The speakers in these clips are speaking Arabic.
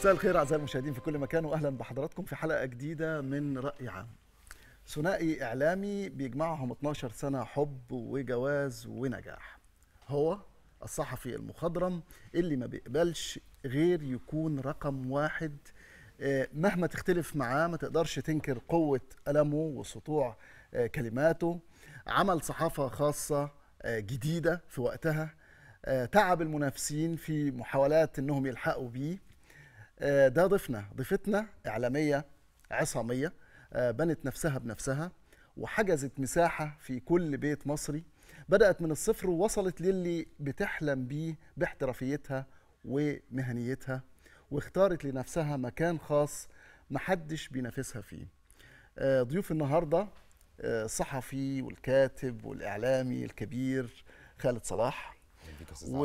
مساء الخير اعزائي المشاهدين في كل مكان، واهلا بحضراتكم في حلقه جديده من رأي عام. ثنائي اعلامي بيجمعهم 12 سنه حب وجواز ونجاح. هو الصحفي المخضرم اللي ما بيقبلش غير يكون رقم واحد. مهما تختلف معاه ما تقدرش تنكر قوه قلمه وسطوع كلماته. عمل صحافه خاصه جديده في وقتها، تعب المنافسين في محاولات انهم يلحقوا بيه. ده ضيفتنا إعلامية عصامية، بنت نفسها بنفسها وحجزت مساحة في كل بيت مصري. بدأت من الصفر ووصلت للي بتحلم بيه باحترافيتها ومهنيتها، واختارت لنفسها مكان خاص محدش بينافسها فيه. ضيوف النهاردة الصحفي والكاتب والإعلامي الكبير خالد صلاح، و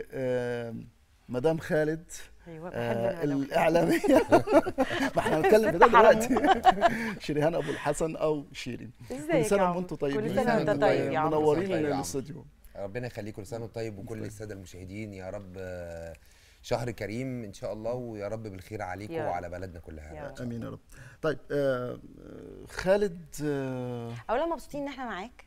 مدام خالد الإعلامية ما احنا هنتكلم في ده دلوقتي. شريهان أبو الحسن أو شيرين. كل سنة وانتم طيبين. كل سنة وانت طيب يا عم. منورين الاستوديو. ربنا يخليك، كل سنة طيب وكل السادة المشاهدين. يا رب شهر كريم ان شاء الله، ويا رب بالخير عليكم وعلى بلدنا كلها. امين يا رب. طيب خالد، اولا مبسوطين ان احنا معاك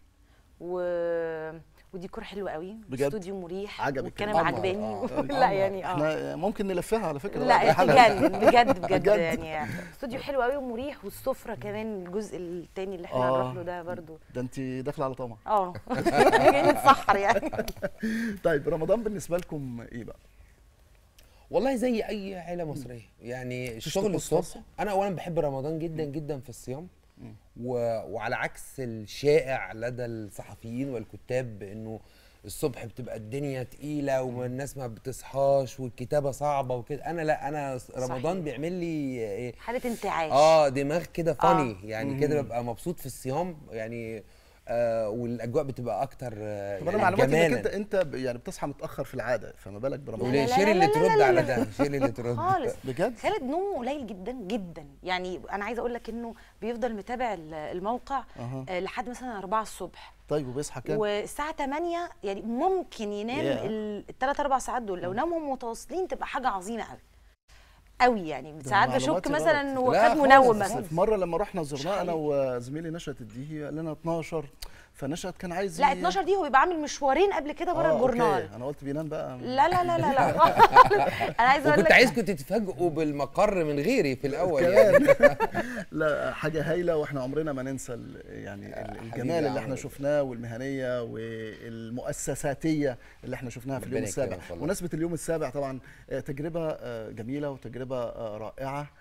وديكور حلو قوي، استوديو مريح، والكلام عجباني. لا يعني احنا ممكن نلفها على فكره. لا بجد بجد يعني استوديو حلو قوي ومريح، والسفره كمان الجزء الثاني اللي احنا هنروح له ده برضو. ده انت داخله على طمع. جايين نتسحر يعني. طيب رمضان بالنسبه لكم ايه بقى؟ والله زي اي عيله مصريه يعني الشغل الصبح. انا اولا بحب رمضان جدا جدا في الصيام، وعلى عكس الشائع لدى الصحفيين والكتاب بانه الصبح بتبقى الدنيا تقيله والناس ما بتصحاش والكتابه صعبه وكده. انا لا، انا رمضان صحيح. بيعمل لي حاله انتعاش، دماغ كده فاني يعني كده، ببقى مبسوط في الصيام يعني. والاجواء بتبقى اكتر طب انا معلوماتي انك انت يعني بتصحى متاخر في العاده، فما بالك برمضان؟ شيري اللي ترد على ده، شيري اللي ترد خالص. بجد خالد نومه قليل جدا جدا يعني. انا عايزه اقول لك انه بيفضل متابع الموقع لحد مثلا 4 الصبح. طيب وبيصحى كام؟ والساعه 8 يعني ممكن ينام الثلاث 4 ساعات دول. لو نامهم متواصلين تبقى حاجه عظيمه قوي يعني. ساعات بشك مثلا انه خد منوم مثلا. في مره لما رحنا زرناه انا وزميلي نشأت الديهي قال لنا 12، فنشأت كان عايز لا 12 دي هو بيبقى عامل مشوارين قبل كده بره الجورنال. انا قلت بينام بقى. لا لا لا لا لا. انا عايزه اقول لك كنت عايزكم تتفاجئوا بالمقر من غيري في الاول يعني. لا حاجه هايله، واحنا عمرنا ما ننسى يعني الجمال اللي احنا شفناه والمهنيه والمؤسساتيه اللي احنا شفناها في اليوم السابع. بمناسبه اليوم السابع طبعا تجربه جميله وتجربه رائعه.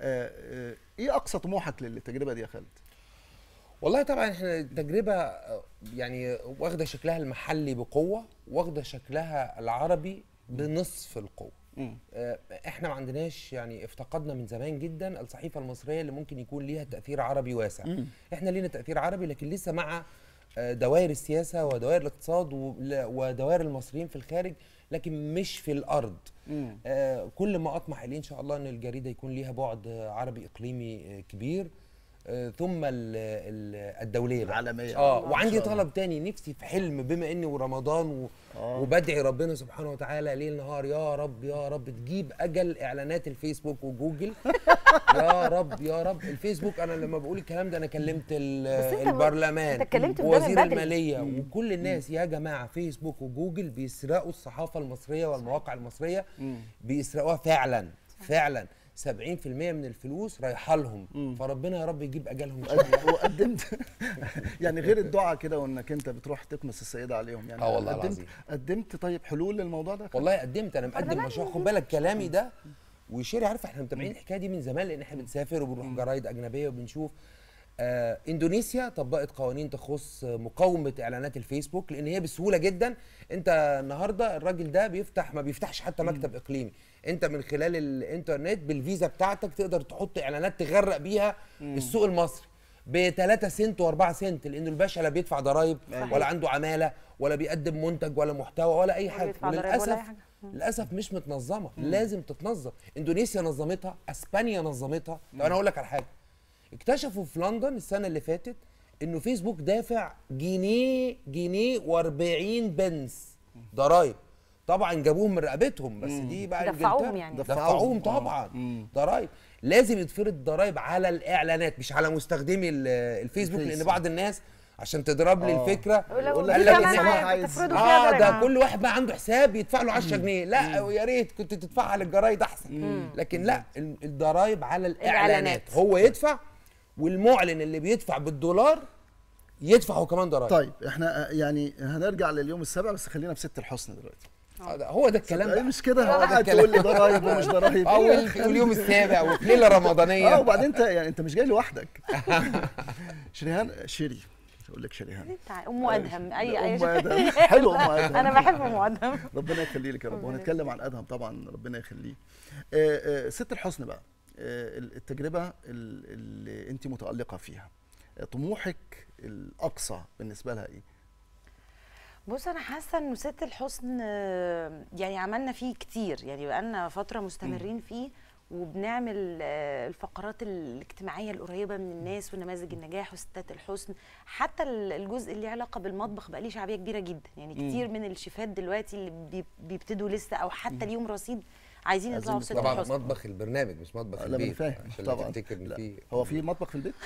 ايه اقصى طموحك للتجربه دي يا خالد؟ والله طبعا احنا التجربه يعني واخده شكلها المحلي بقوه، واخده شكلها العربي بنصف القوه. احنا ما عندناش يعني، افتقدنا من زمان جدا الصحيفه المصريه اللي ممكن يكون ليها تاثير عربي واسع. احنا لينا تاثير عربي لكن لسه مع دوائر السياسه ودوائر الاقتصاد ودوائر المصريين في الخارج، لكن مش في الارض. كل ما اطمح اليه ان شاء الله ان الجريده يكون ليها بعد عربي اقليمي كبير، ثم الدوليه العالميه. وعندي طلب تاني، نفسي في حلم بما اني ورمضان وبدعي ربنا سبحانه وتعالى ليل نهار يا رب يا رب تجيب اجل اعلانات الفيسبوك وجوجل. يا رب يا رب. الفيسبوك انا لما بقول الكلام ده انا كلمت البرلمان ووزير الماليه وكل الناس. يا جماعه فيسبوك وجوجل بيسرقوا الصحافه المصريه والمواقع المصريه، بيسرقوها فعلا فعلا. 70% من الفلوس رايحه لهم، فربنا يا رب يجيب اجلهم ان شاء الله. وقدمت يعني غير الدعاء كده وانك انت بتروح تكنس السيده عليهم يعني. والله قدمت طيب حلول للموضوع ده؟ والله قدمت. انا مقدم مشروع، خد بالك كلامي ده وشيري عارفه احنا متابعين الحكايه دي من زمان، لان احنا بنسافر وبنروح جرايد اجنبيه وبنشوف. اندونيسيا طبقت قوانين تخص مقاومه اعلانات الفيسبوك، لان هي بسهوله جدا. انت النهارده الراجل ده ما بيفتحش حتى مكتب اقليمي، انت من خلال الانترنت بالفيزا بتاعتك تقدر تحط اعلانات تغرق بيها السوق المصري ب3 سنت و4 سنت، لانه الباشا لا بيدفع ضرايب ولا عنده عماله ولا بيقدم منتج ولا محتوى ولا اي حاجه. للاسف مش متنظمه. لازم تتنظم. اندونيسيا نظمتها، اسبانيا نظمتها. طب انا اقول لك على حاجه، اكتشفوا في لندن السنه اللي فاتت انه فيسبوك دافع جنيه و40 بنس ضرايب. طبعا جابوهم من رقبتهم، بس دي بقى دفعوهم يعني دفعوهم طبعا ضرايب. لازم يتفرض ضرايب على الاعلانات مش على مستخدمي الفيسبوك، لان بعض الناس عشان تضرب لي الفكره قال لك ده كل واحد بقى عنده حساب يدفع له 10 جنيه. لا ويا ريت كنت تدفعها للجرايد احسن. لكن لا، الضرايب على الاعلانات هو يدفع، والمعلن اللي بيدفع بالدولار يدفع هو كمان ضرايب. طيب احنا يعني هنرجع لليوم السابع، بس خلينا في ست الحسن دلوقتي. هو ده الكلام بقى مش كده قاعد تقول لي ضرايب ومش ضرايب واليوم السابع وفي ليله رمضانيه. وبعدين انت يعني انت مش جاي لوحدك. شريهان اقول لك شريهان ام ادهم. اي ام ادهم حلو. ام ادهم انا بحب ام ادهم. ربنا يخلي لك يا رب. وهنتكلم عن ادهم طبعا، ربنا يخليه. ست الحسن بقى، التجربه اللي انت متالقه فيها، طموحك الاقصى بالنسبه لها ايه؟ بص انا حاسه انه ست الحسن يعني عملنا فيه كتير، يعني بقالنا فتره مستمرين فيه، وبنعمل الفقرات الاجتماعيه القريبه من الناس ونماذج النجاح وستات الحسن. حتى الجزء اللي علاقه بالمطبخ بقى ليه شعبيه كبيره جدا، يعني كتير من الشيفات دلوقتي اللي بيبتدوا لسه او حتى اليوم رصيد عايزين يطلعوا في ست طبعا الحسن. مطبخ البرنامج مش مطبخ البيت. لا فاهم طبعا. تفتكر ان في هو في مطبخ في البيت؟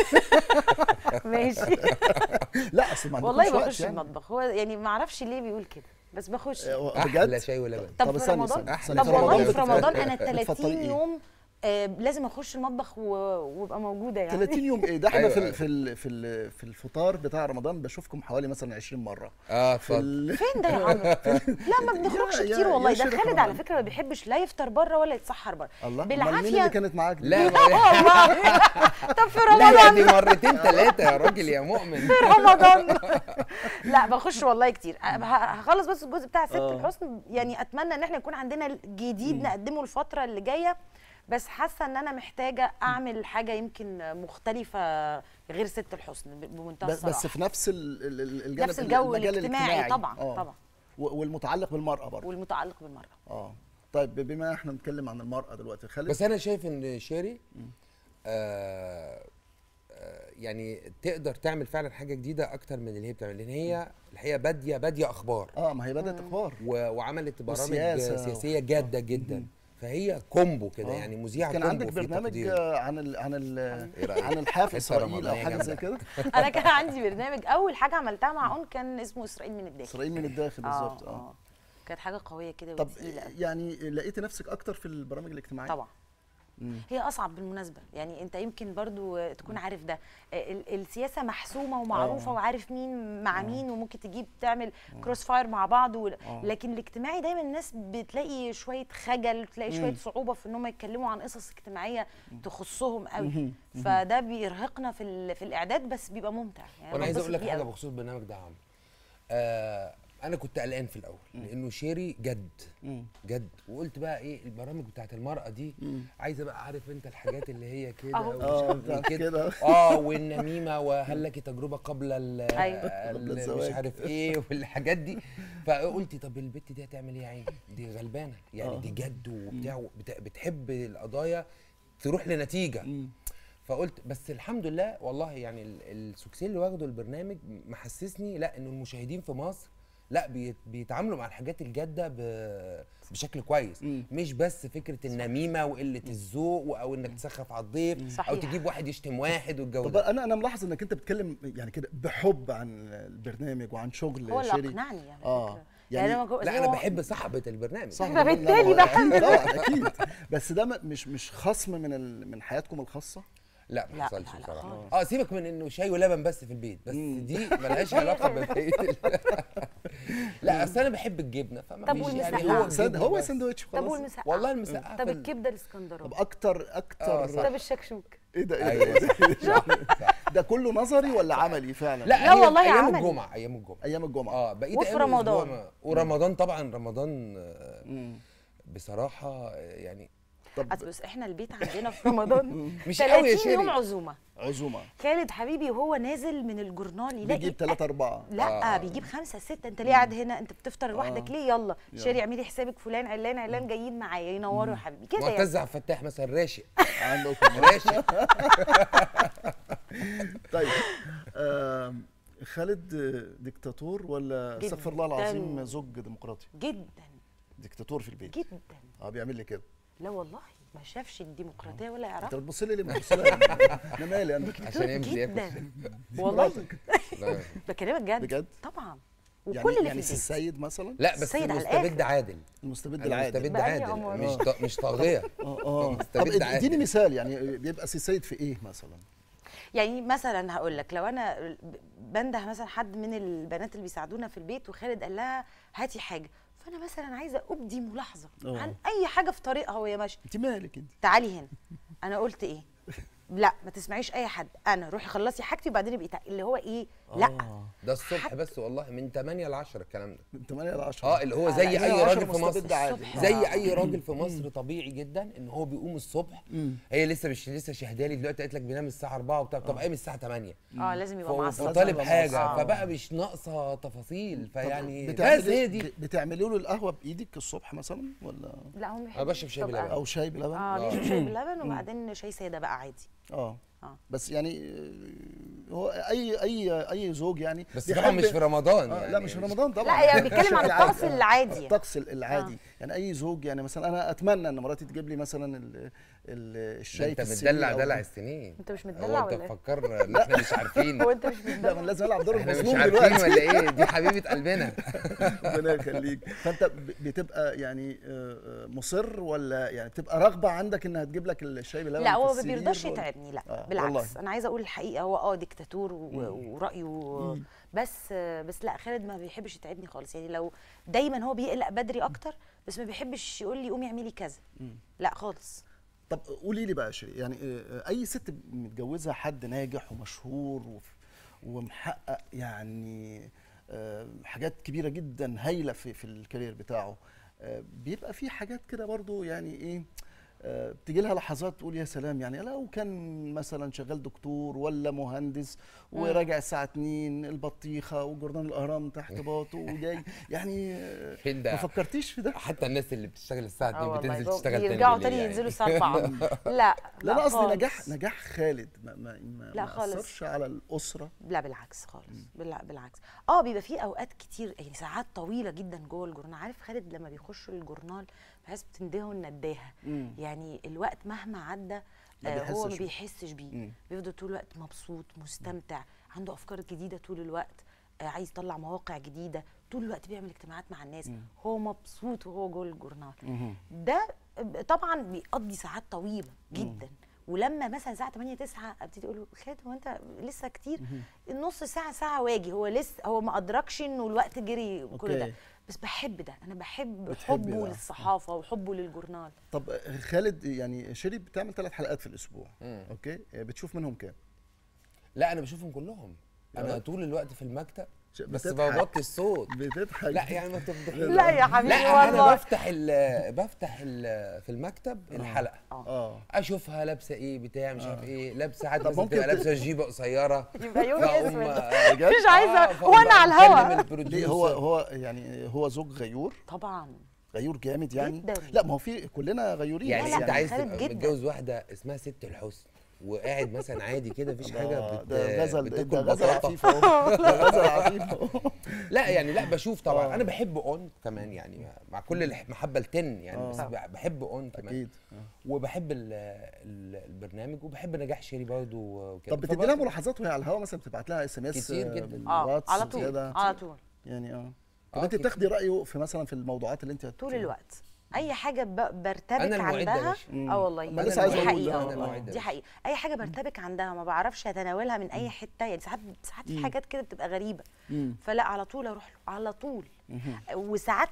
ماشي. لا اصل ما والله بخش المطبخ، هو يعني ما اعرفش ليه بيقول كده بس بخش. احلى شاي ولبن. طب في رمضان، طب والله في رمضان انا 30 يوم لازم اخش المطبخ وابقى موجوده يعني. 30 يوم ايه ده؟ احنا في الفطار بتاع رمضان بشوفكم حوالي مثلا 20 مره. اتفضل. فين ده يا عمرو؟ لا ما بنخرجش كتير والله. ده خالد على فكره ما بيحبش لا يفطر بره ولا يتسحر بره. بالعافيه. مين اللي كانت معاك دي؟ لا والله. طب في رمضان لا دي مرتين ثلاثه يا راجل يا مؤمن. في رمضان لا بخش والله كتير. هخلص بس الجزء بتاع ست الحسن، يعني اتمنى ان احنا يكون عندنا جديد نقدمه الفتره اللي جايه، بس حاسه ان انا محتاجه اعمل حاجه يمكن مختلفه غير ست الحسن بمنتهى الصراحه. بس في نفس الجانب، نفس الجو الاجتماعي طبعا. طبعا والمتعلق بالمراه برضه. والمتعلق بالمراه. طيب بما احنا بنتكلم عن المراه دلوقتي خالد، بس انا شايف ان شيري يعني تقدر تعمل فعلا حاجه جديده اكتر من اللي هي بتعمل، لان هي الحقيقه باديه اخبار. ما هي بدات اخبار وعملت برامج سياسيه جاده جدا. فهي كومبو كده يعني مذيعه كان كومبو. عندك برنامج عن الحاف اسرائيل او حاجه زي كده؟ انا كان عندي برنامج، اول حاجه عملتها مع اون كان اسمه اسرائيل من الداخل. اسرائيل من الداخل بالظبط. كانت حاجه قويه كده طب وتقيله. يعني لقيتي نفسك اكتر في البرامج الاجتماعيه؟ طبعا. هي اصعب بالمناسبه، يعني انت يمكن برضو تكون عارف ده، السياسه محسومه ومعروفه وعارف مين مع مين، وممكن تجيب تعمل كروس فاير مع بعض لكن الاجتماعي دايما الناس بتلاقي شويه خجل، تلاقي شويه صعوبه في ان هم يتكلموا عن قصص اجتماعيه تخصهم قوي. فده بيرهقنا في الاعداد، بس بيبقى ممتع يعني. وانا عايز اقول لك حاجه بخصوص البرنامج ده يا عمرو. انا كنت قلقان في الاول لانه شيري جد، وقلت بقى ايه البرامج بتاعت المرأة دي عايزه بقى، عارف انت الحاجات اللي هي كده كده والنميمه، وهل لك تجربه قبل مش عارف ايه والحاجات دي. فقلت طب البت دي هتعمل ايه يا عيني؟ دي غلبانه يعني، دي جد وبتاع بتحب القضايا تروح لنتيجه. فقلت بس الحمد لله والله يعني السكسين اللي واخده البرنامج محسسني لا انه المشاهدين في مصر لا بيتعاملوا مع الحاجات الجاده بشكل كويس. مش بس فكره النميمه وقله الذوق او انك تسخف على الضيف او تجيب واحد يشتم واحد والجو ده. طب انا ملاحظ انك انت بتتكلم يعني كده بحب عن البرنامج وعن شغل هو شيري. اللي اقنعني يعني لا انا بحب صاحبه البرنامج. فبالتالي بحب اكيد. بس ده مش خصم من حياتكم الخاصه؟ لا ما حصلش بصراحه. سيبك من انه شاي ولبن بس في البيت، بس دي ملهاش علاقه ببقيه لا اصل انا بحب الجبنه فما طب يعني هو ساندوتش خلاص. طب والمسقعه؟ والله المسقعه. طب الكبده الاسكندراني؟ طب اكتر طب الشكشوك؟ ايه ده؟ ده كله نظري ولا عملي فعلا؟ لا والله ايام عملي. الجمعه ايام الجمعه بقيت وفي رمضان. ورمضان طبعا رمضان بصراحه يعني. طب بس احنا البيت عندنا في رمضان مش قوي يا 30 يوم عزومه. خالد حبيبي وهو نازل من الجورنال يلاقي بيجيب 3 4 لا بيجيب 5 6. انت ليه قاعد هنا؟ انت بتفطر لوحدك ليه؟ يلا شيري اعملي حسابك فلان علان جايين معايا ينوروا يا حبيبي كده. معتز عبد الفتاح مثلا راشق عندكم راشق. طيب خالد ديكتاتور ولا استغفر الله العظيم زوج ديمقراطي؟ جدا ديكتاتور في البيت جدا. بيعمل لي كده. لا والله ما شافش الديمقراطيه ولا انت يعرفها. بتبص لي ليه؟ ما تبص لي انا مالي انا عشان يمشي ياكل. جدا والله لا. بكلمك جد بجد؟ طبعا. يعني وكل اللي يعني في البيت. السيد مثلا لا بس السيد على المستبد الآخر. عادل. المستبد أنا العادي. مستبد بأي عادل أمر؟ مش طاغيه. طب مستبد عادل. اديني مثال، يعني بيبقى السيد في ايه مثلا؟ يعني مثلا هقول لك، لو انا بنده مثلا حد من البنات اللي بيساعدونا في البيت وخالد قال لها هاتي حاجه، فانا مثلا عايزه ابدي ملاحظه عن اي حاجه في طريقها وهي ماشيه. انت مالك انت؟ تعالي هنا، انا قلت ايه؟ لا ما تسمعيش اي حد، انا روحي خلصي حاجتي وبعدين ابقي اللي هو ايه. لا ده الصبح بس والله من 8 ل 10 الكلام ده. من 8 ل 10. اللي هو زي لا، اي 10 راجل في مستبد مصر. عادي. زي اي راجل في مصر طبيعي جدا ان هو بيقوم الصبح. هي لسه شهدالي دلوقتي قالت لك بينام الساعه 4 وبتاع. طب قايم الساعه 8. لازم يبقى معصب. وطالب حاجه آه. فبقى مش ناقصه تفاصيل. فيعني بس بتعملي هي دي. بتعملي له القهوه بايدك الصبح مثلا ولا؟ لا هو انا بشرب شاي بلبن. او شاي بلبن؟ بيشرب شاي بلبن وبعدين شاي ساده بقى عادي. بس يعني هو اي زوج يعني بس طبعا مش في رمضان يعني. يعني لا مش في رمضان طبعا. لا يعني بيتكلم عن الطقس العادي. الطقس العادي يعني اي زوج يعني مثلا انا اتمنى ان مراتي تجيب لي مثلا الشاي انت في السنين متدلع دلع السنين. انت مش متدلع هو ولا انت ايه؟ مفكر ان احنا مش عارفين؟ هو انت مش لا متدلع؟ من لازم العب دور احنا مش المظلوم عارفين دلوقتي ولا ايه؟ دي حبيبه قلبنا. ربنا يخليك. فانت بتبقى يعني مصر ولا يعني بتبقى رغبه عندك انها تجيب لك الشاي بلبن؟ لا هو ما بيرضاش يتعبني. لا بالعكس والله. انا عايزه اقول الحقيقه، هو ديكتاتور ورايه بس لا خالد ما بيحبش يتعبني خالص. يعني لو دايما هو بيقلق بدري اكتر، بس ما بيحبش يقول لي قومي اعملي كذا. لا خالص. طب قولي لي بقى شيء، يعني اي ست متجوزه حد ناجح ومشهور ومحقق يعني حاجات كبيره جدا هايله في الكارير بتاعه، بيبقى في حاجات كده برضو يعني ايه، بتيجي لها لحظات تقول يا سلام، يعني لو كان مثلا شغال دكتور ولا مهندس وراجع الساعه 2 البطيخه وجردان الاهرام تحت باطه وجاي يعني ما فكرتيش في ده؟ حتى الناس اللي بتشتغل الساعه 2 بتنزل تشتغل تاني يرجعوا تاني ينزلوا الساعه 4. لا لا انا قصدي خالص. نجاح خالد لا خالص. ما اثرش على الاسره. لا بالعكس خالص. بالعكس. بيبقى في اوقات كتير يعني ساعات طويله جدا جوه الجورنال. عارف خالد لما بيخش الجورنال بحس بتندهه النداهه. يعني الوقت مهما عدى هو ما بيحسش بيه. بيفضل طول الوقت مبسوط مستمتع، عنده افكار جديده طول الوقت، عايز يطلع مواقع جديده، طول الوقت بيعمل اجتماعات مع الناس. هو مبسوط وهو جوه الجورنال. ده طبعا بيقضي ساعات طويله جدا. ولما مثلا الساعه 8 9 ابتدي اقول له خالد هو انت لسه كتير، النص ساعه واجي. هو لسه هو ما ادركش انه الوقت جري كل ده. بس بحب ده، انا بحب حبه للصحافه وحبه للجورنال. طب خالد يعني شيري بتعمل 3 حلقات في الاسبوع. اوكي، بتشوف منهم كام؟ لا انا بشوفهم كلهم. انا طول الوقت في المكتب بس بتضحك. بوطي الصوت. بتضحك. لا يعني ما تفضحنيش. لا يا حبيبي لا والله. انا بفتح في المكتب الحلقه اشوفها لابسه ايه بتاع مش عارف ايه لابسه. ساعات مثلا تبقى لابسه جيبه قصيره يبقى يومي اسود. بجد؟ مش عايزه وانا على الهوا. ليه هو يعني هو زوج غيور؟ طبعا غيور جامد يعني جداً. لا ما هو في كلنا غيورين. يعني انت عايز خالد تبقى جداً. متجوز واحده اسمها ست الحسن وقاعد مثلا عادي كده مفيش حاجه ده غزل بتاكل غزل بطاطا. عفيف اهو. ده غزل عفيف اهو. لا يعني لا بشوف طبعا. انا بحب اون كمان يعني مع كل المحبه التن يعني. بس بحب اون كمان اكيد. وبحب البرنامج وبحب نجاح شيري برضه وكده. طب بتدي لها ملاحظات وهي على الهوا مثلا؟ بتبعت لها اس ام اس كتير جدا. بالواتس على طول كده؟ على طول يعني طب انت بتاخدي رايه في مثلا في الموضوعات اللي انت طول الوقت. اي حاجه برتبك أنا المعد يا عندها. باشا. والله ما لسه عايز دي أقول. حقيقه أنا والله. المعد يا دي باشا. حقيقه. اي حاجه برتبك عندها ما بعرفش اتناولها من اي حته. يعني ساعات في حاجات كده بتبقى غريبه. فلا على طول اروح له على طول. وساعات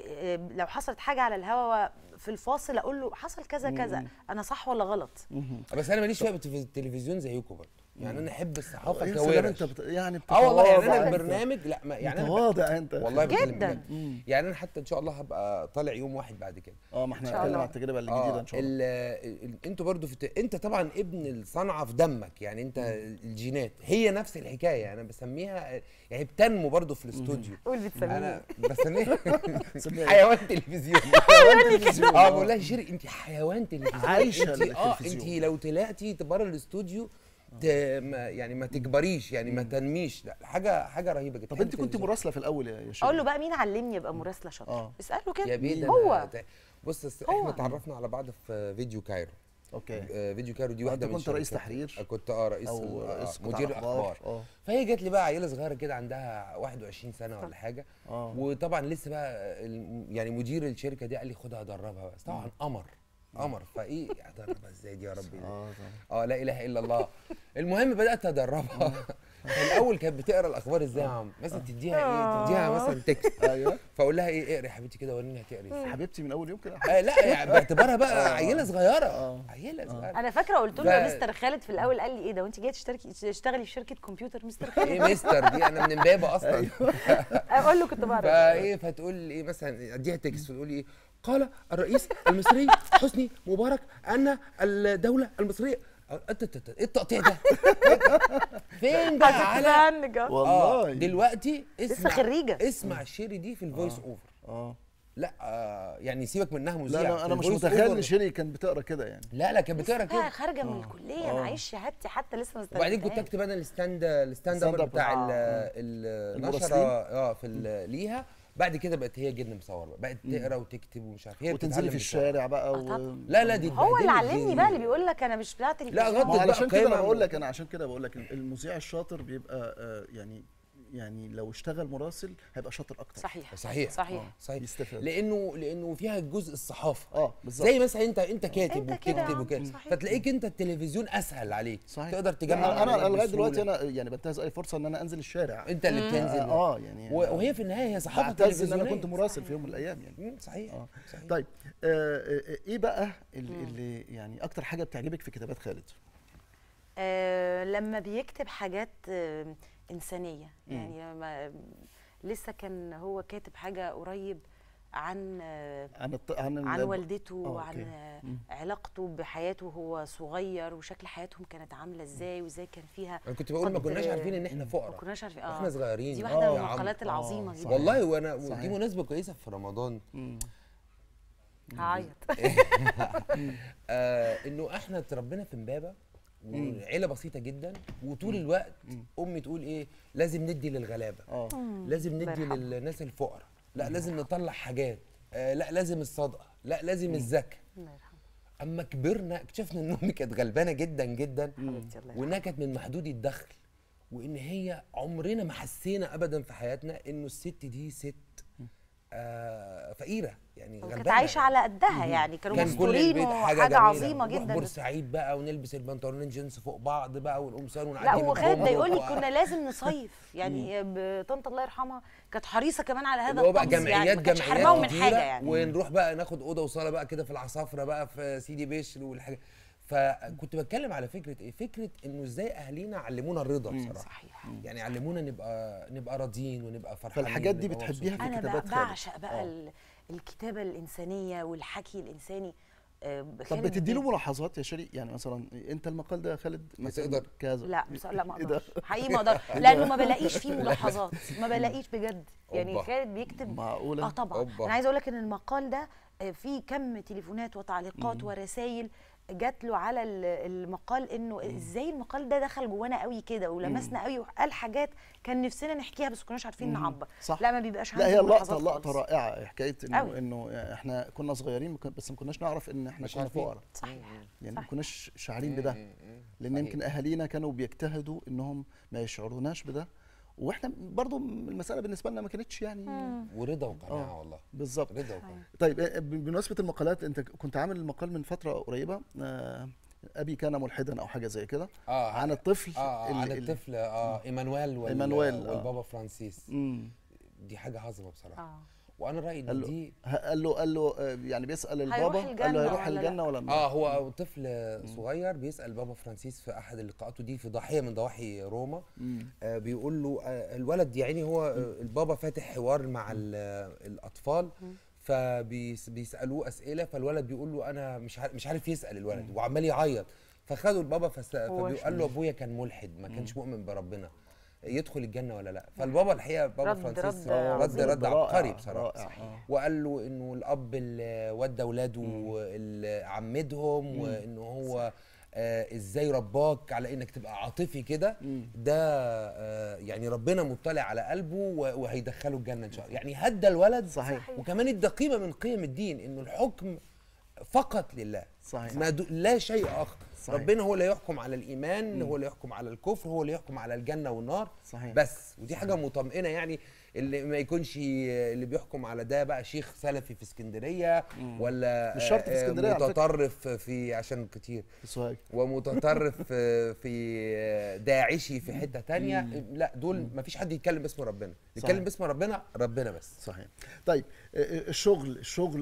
لو حصلت حاجه على الهوا في الفاصل اقول له حصل كذا كذا، انا صح ولا غلط؟ بس انا ماليش فيها في التلفزيون زيكم برضه. يعني انا احب الصحافه يا كورش. سلام، انت يعني والله يعني بتتواضع انا انت. البرنامج لا ما يعني انا متواضع انت والله جدا. يعني انا حتى ان شاء الله هبقى طالع يوم واحد بعد كده. ما احنا هنتكلم عن التجربه الجديده ان شاء الله. انتوا برضو انت طبعا ابن الصنعه في دمك يعني. انت الجينات هي نفس الحكايه. انا بسميها يعني بتنمو برضو في الاستوديو. قول بتسميه. انا بسميها حيوان تلفزيون. بقول لها شيري انت حيوان تلفزيون. عايشه انت التلفزيون. انت لو طلعتي بره الاستوديو يعني ما تكبريش، يعني ما تنميش، لا حاجه رهيبه جدا. طب انت كنت مراسله في الاول يا شيرين؟ اقول له بقى مين علمني ابقى مراسله شاطره؟ اساله كده يا بيه هو. بص احنا اتعرفنا على بعض في فيديو كايرو. اوكي. فيديو كايرو دي واحده من كنت رئيس تحرير؟ كنت رئيس مدير الاخبار. فهي جت لي بقى عيله صغيره كده عندها 21 سنه ولا حاجه. وطبعا لسه بقى يعني مدير الشركه دي قال لي خدها ادربها، بس طبعا قمر فايه ادربها ازاي دي يا ربي؟ لا اله الا الله. المهم بدات ادربها. الاول كانت بتقرا الاخبار ازاي يا عم؟ مثلا تديها ايه؟ تديها مثلا تكست. ايوه. فاقول لها ايه اقري يا حبيبتي كده وريني هتقري ازاي. حبيبتي من اول يوم كده؟ لا يعني باعتبارها بقى عيله صغيره. عيله صغيره. انا فاكره قلت له مستر خالد في الاول، قال لي ايه ده وانت جايه تشتغلي في شركه كمبيوتر مستر خالد؟ ايه مستر دي؟ انا من امبابه اصلا. اقول له كنت بعرف. فتقول لي ايه مثلا، اديها تكست فتقول لي ايه؟ قال الرئيس المصري حسني مبارك ان الدوله المصريه. ايه التقطيع ده؟ فين بقى على والله دلوقتي لسه خريجه. اسمع الشيري دي في الفويس اوفر. لا يعني سيبك منها مذيعه. لا انا مش متخيل ان شيري كانت بتقرا كده يعني. لا كانت بتقرا كده خارجه من الكليه. معيش شهادتي حتى لسه ما استلمتهاش. وبعدين كنت اكتب انا الستاند اب بتاع النشره في ليها. بعد كده بقت هي جدا مصوره، بقت تقرا وتكتب ومش عارف، هي وتنزلي في الشارع بقى لا دي هو اللي علمني بقى، اللي بيقول لك انا مش بتاع تلفزيون. لا غلط. علشان كده انا بقول لك، المذيع الشاطر بيبقى يعني لو اشتغل مراسل هيبقى شاطر اكتر. صحيح. يستفاد. لانه فيها جزء الصحافه. بالظبط. زي مثلا انت كاتب وبتكتب وكده، فتلاقيك انت التلفزيون اسهل عليك. صحيح. تقدر تجمع. انا لغايه دلوقتي انا يعني بنتهز اي فرصه ان انا انزل الشارع. انت اللي بتنزل. يعني وهي في النهايه هي صحافه تلفزيونيه. ان انا كنت مراسل في يوم من الايام يعني. صحيح. طيب ايه بقى اللي يعني اكتر حاجه بتعجبك في كتابات خالد؟ لما بيكتب حاجات انسانيه. يعني لسه كان هو كاتب حاجه قريب عن والدته وعن علاقته بحياته وهو صغير، وشكل حياتهم كانت عامله ازاي، وازاي كان فيها. انا كنت بقول ما كناش عارفين ان احنا فقراء، ما كناش عارفين احنا صغيرين. دي واحده من المقالات العظيمه جدا والله. وانا ودي مناسبه كويسه في رمضان. هعيط. انه احنا اتربينا في امبابه وعيله بسيطه جدا، وطول الوقت امي تقول ايه؟ لازم ندي للغلابه، لازم ندي للناس الفقراء، لا لازم نطلع حاجات، لا لازم الصدقه، لا لازم الزكاه. اما كبرنا اكتشفنا ان امي كانت غلبانه جدا جدا، وانها كانت من محدودي الدخل، وان هي عمرنا ما حسينا ابدا في حياتنا انه الست دي ست فقيره يعني، كانت عايشه على قدها. يعني كانوا مستورين وحاجه عظيمه جدا. بورسعيد بقى ونلبس البنطلونين جينز فوق بعض بقى والقمصان لا وخالد ده يقول لي كنا لازم نصيف. يعني طنط الله يرحمها كانت حريصه كمان على هذا الطقس. جمعيات جمعيات من حاجه يعني. ونروح بقى ناخد اوضه وصاله بقى كده في العصافره بقى في سيدي بشر والحاجات. فكنت بتكلم على فكره ايه؟ فكره انه ازاي اهالينا علمونا الرضا بصراحه. صحيح. يعني علمونا نبقى راضيين ونبقى فرحانين. فالحاجات دي بتحبيها في كتابات خالد؟ انا بعشق بقى الكتابه الانسانيه والحكي الانساني. طب بتدي له ملاحظات يا شيري؟ يعني مثلا انت المقال ده يا خالد مثلا كذا. لا ما اقدرش حقيقي، ما اقدرش لانه ما بلاقيش فيه ملاحظات، ما بلاقيش بجد. يعني خالد بيكتب. معقوله؟ طبعا. انا عايزه اقول لك ان المقال ده فيه كم تليفونات وتعليقات ورسائل جات له على المقال، انه ازاي المقال ده دخل جوانا قوي كده ولمسنا قوي، وقال حاجات كان نفسنا نحكيها بس ما كناش عارفين نعبر. لا ما بيبقاش عندنا. لا هي اللقطه رائعه، حكايه انه احنا كنا صغيرين بس ما كناش نعرف ان احنا كنا فقراء. صحيح. يعني ما كناش شاعرين بده، لان يمكن اهالينا كانوا بيجتهدوا انهم ما يشعروناش بده، واحنا برضو المساله بالنسبه لنا ما كانتش يعني ورضا وقناعه. والله بالظبط. رضا وقناعه. طيب بمناسبه المقالات، انت كنت عامل المقال من فتره قريبه، ابي كان ملحدا او حاجه زي كده، عن الطفل عن الطفل ايمانويل والبابا فرانسيس. دي حاجه عظمه بصراحه. وانا رايي ان دي قال له يعني بيسال البابا، قال له هيروح الجنه ولا النار؟ هو طفل صغير بيسال بابا فرانسيس في احد اللقاءات دي في ضاحيه من ضواحي روما. بيقول له الولد يعني هو البابا فاتح حوار مع الاطفال، فبيسالوه اسئله، فالولد بيقول له انا مش عارف يسال الولد وعمال يعيط، فخدوا البابا فبيقول له ابويا كان ملحد ما كانش مؤمن بربنا، يدخل الجنه ولا لا؟ فالبابا الحقيقه بابا فرانسيس رد عبقري بصراحه. وقال له انه الاب اللي ودى اولاده اللي عمدهم، وانه هو ازاي رباك على انك تبقى عاطفي كده، ده يعني ربنا مطلع على قلبه وهيدخله الجنه ان شاء الله. يعني هدى الولد صحيح. وكمان ادى قيمه من قيم الدين، انه الحكم فقط لله، صحيح. لا شيء اخر. صحيح. ربنا هو اللي يحكم على الايمان، هو اللي يحكم على الكفر، هو اللي يحكم على الجنه والنار. صحيح. بس ودي حاجه مطمئنه، يعني اللي ما يكونش اللي بيحكم على ده بقى شيخ سلفي في اسكندريه ولا مش شرط في اسكندريه على فكرة. متطرف في عشان كتير في سوهاج ومتطرف في داعشي في حته تانية. لا دول ما فيش حد يتكلم باسم ربنا، يتكلم باسم ربنا بس. صحيح. طيب الشغل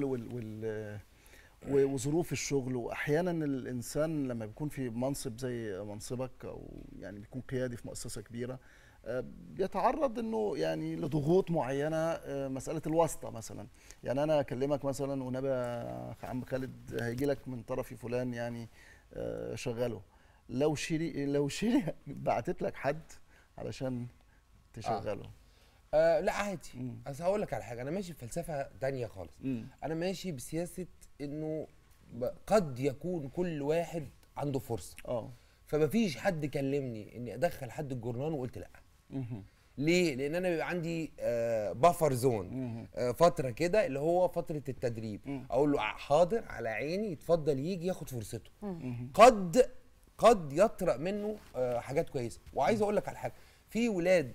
وظروف الشغل، واحيانا الانسان لما بيكون في منصب زي منصبك او يعني بيكون قيادي في مؤسسه كبيره بيتعرض انه يعني لضغوط معينه. مساله الواسطه مثلا، يعني انا اكلمك مثلا ونبي عم خالد هيجي لك من طرفي فلان يعني شغله، لو شيري بعتت لك حد علشان تشغله لا عادي. اصل هقول لك على حاجه، انا ماشي بفلسفه تانية خالص. انا ماشي بسياسه انه قد يكون كل واحد عنده فرصه. فمفيش حد كلمني اني ادخل حد الجورنال وقلت لا. ليه؟ لان انا بيبقى عندي بافر زون، فتره كده اللي هو فتره التدريب. اقول له حاضر على عيني، يتفضل يجي ياخد فرصته. قد يطرأ منه حاجات كويسه. وعايز اقول لك على حاجه، في ولاد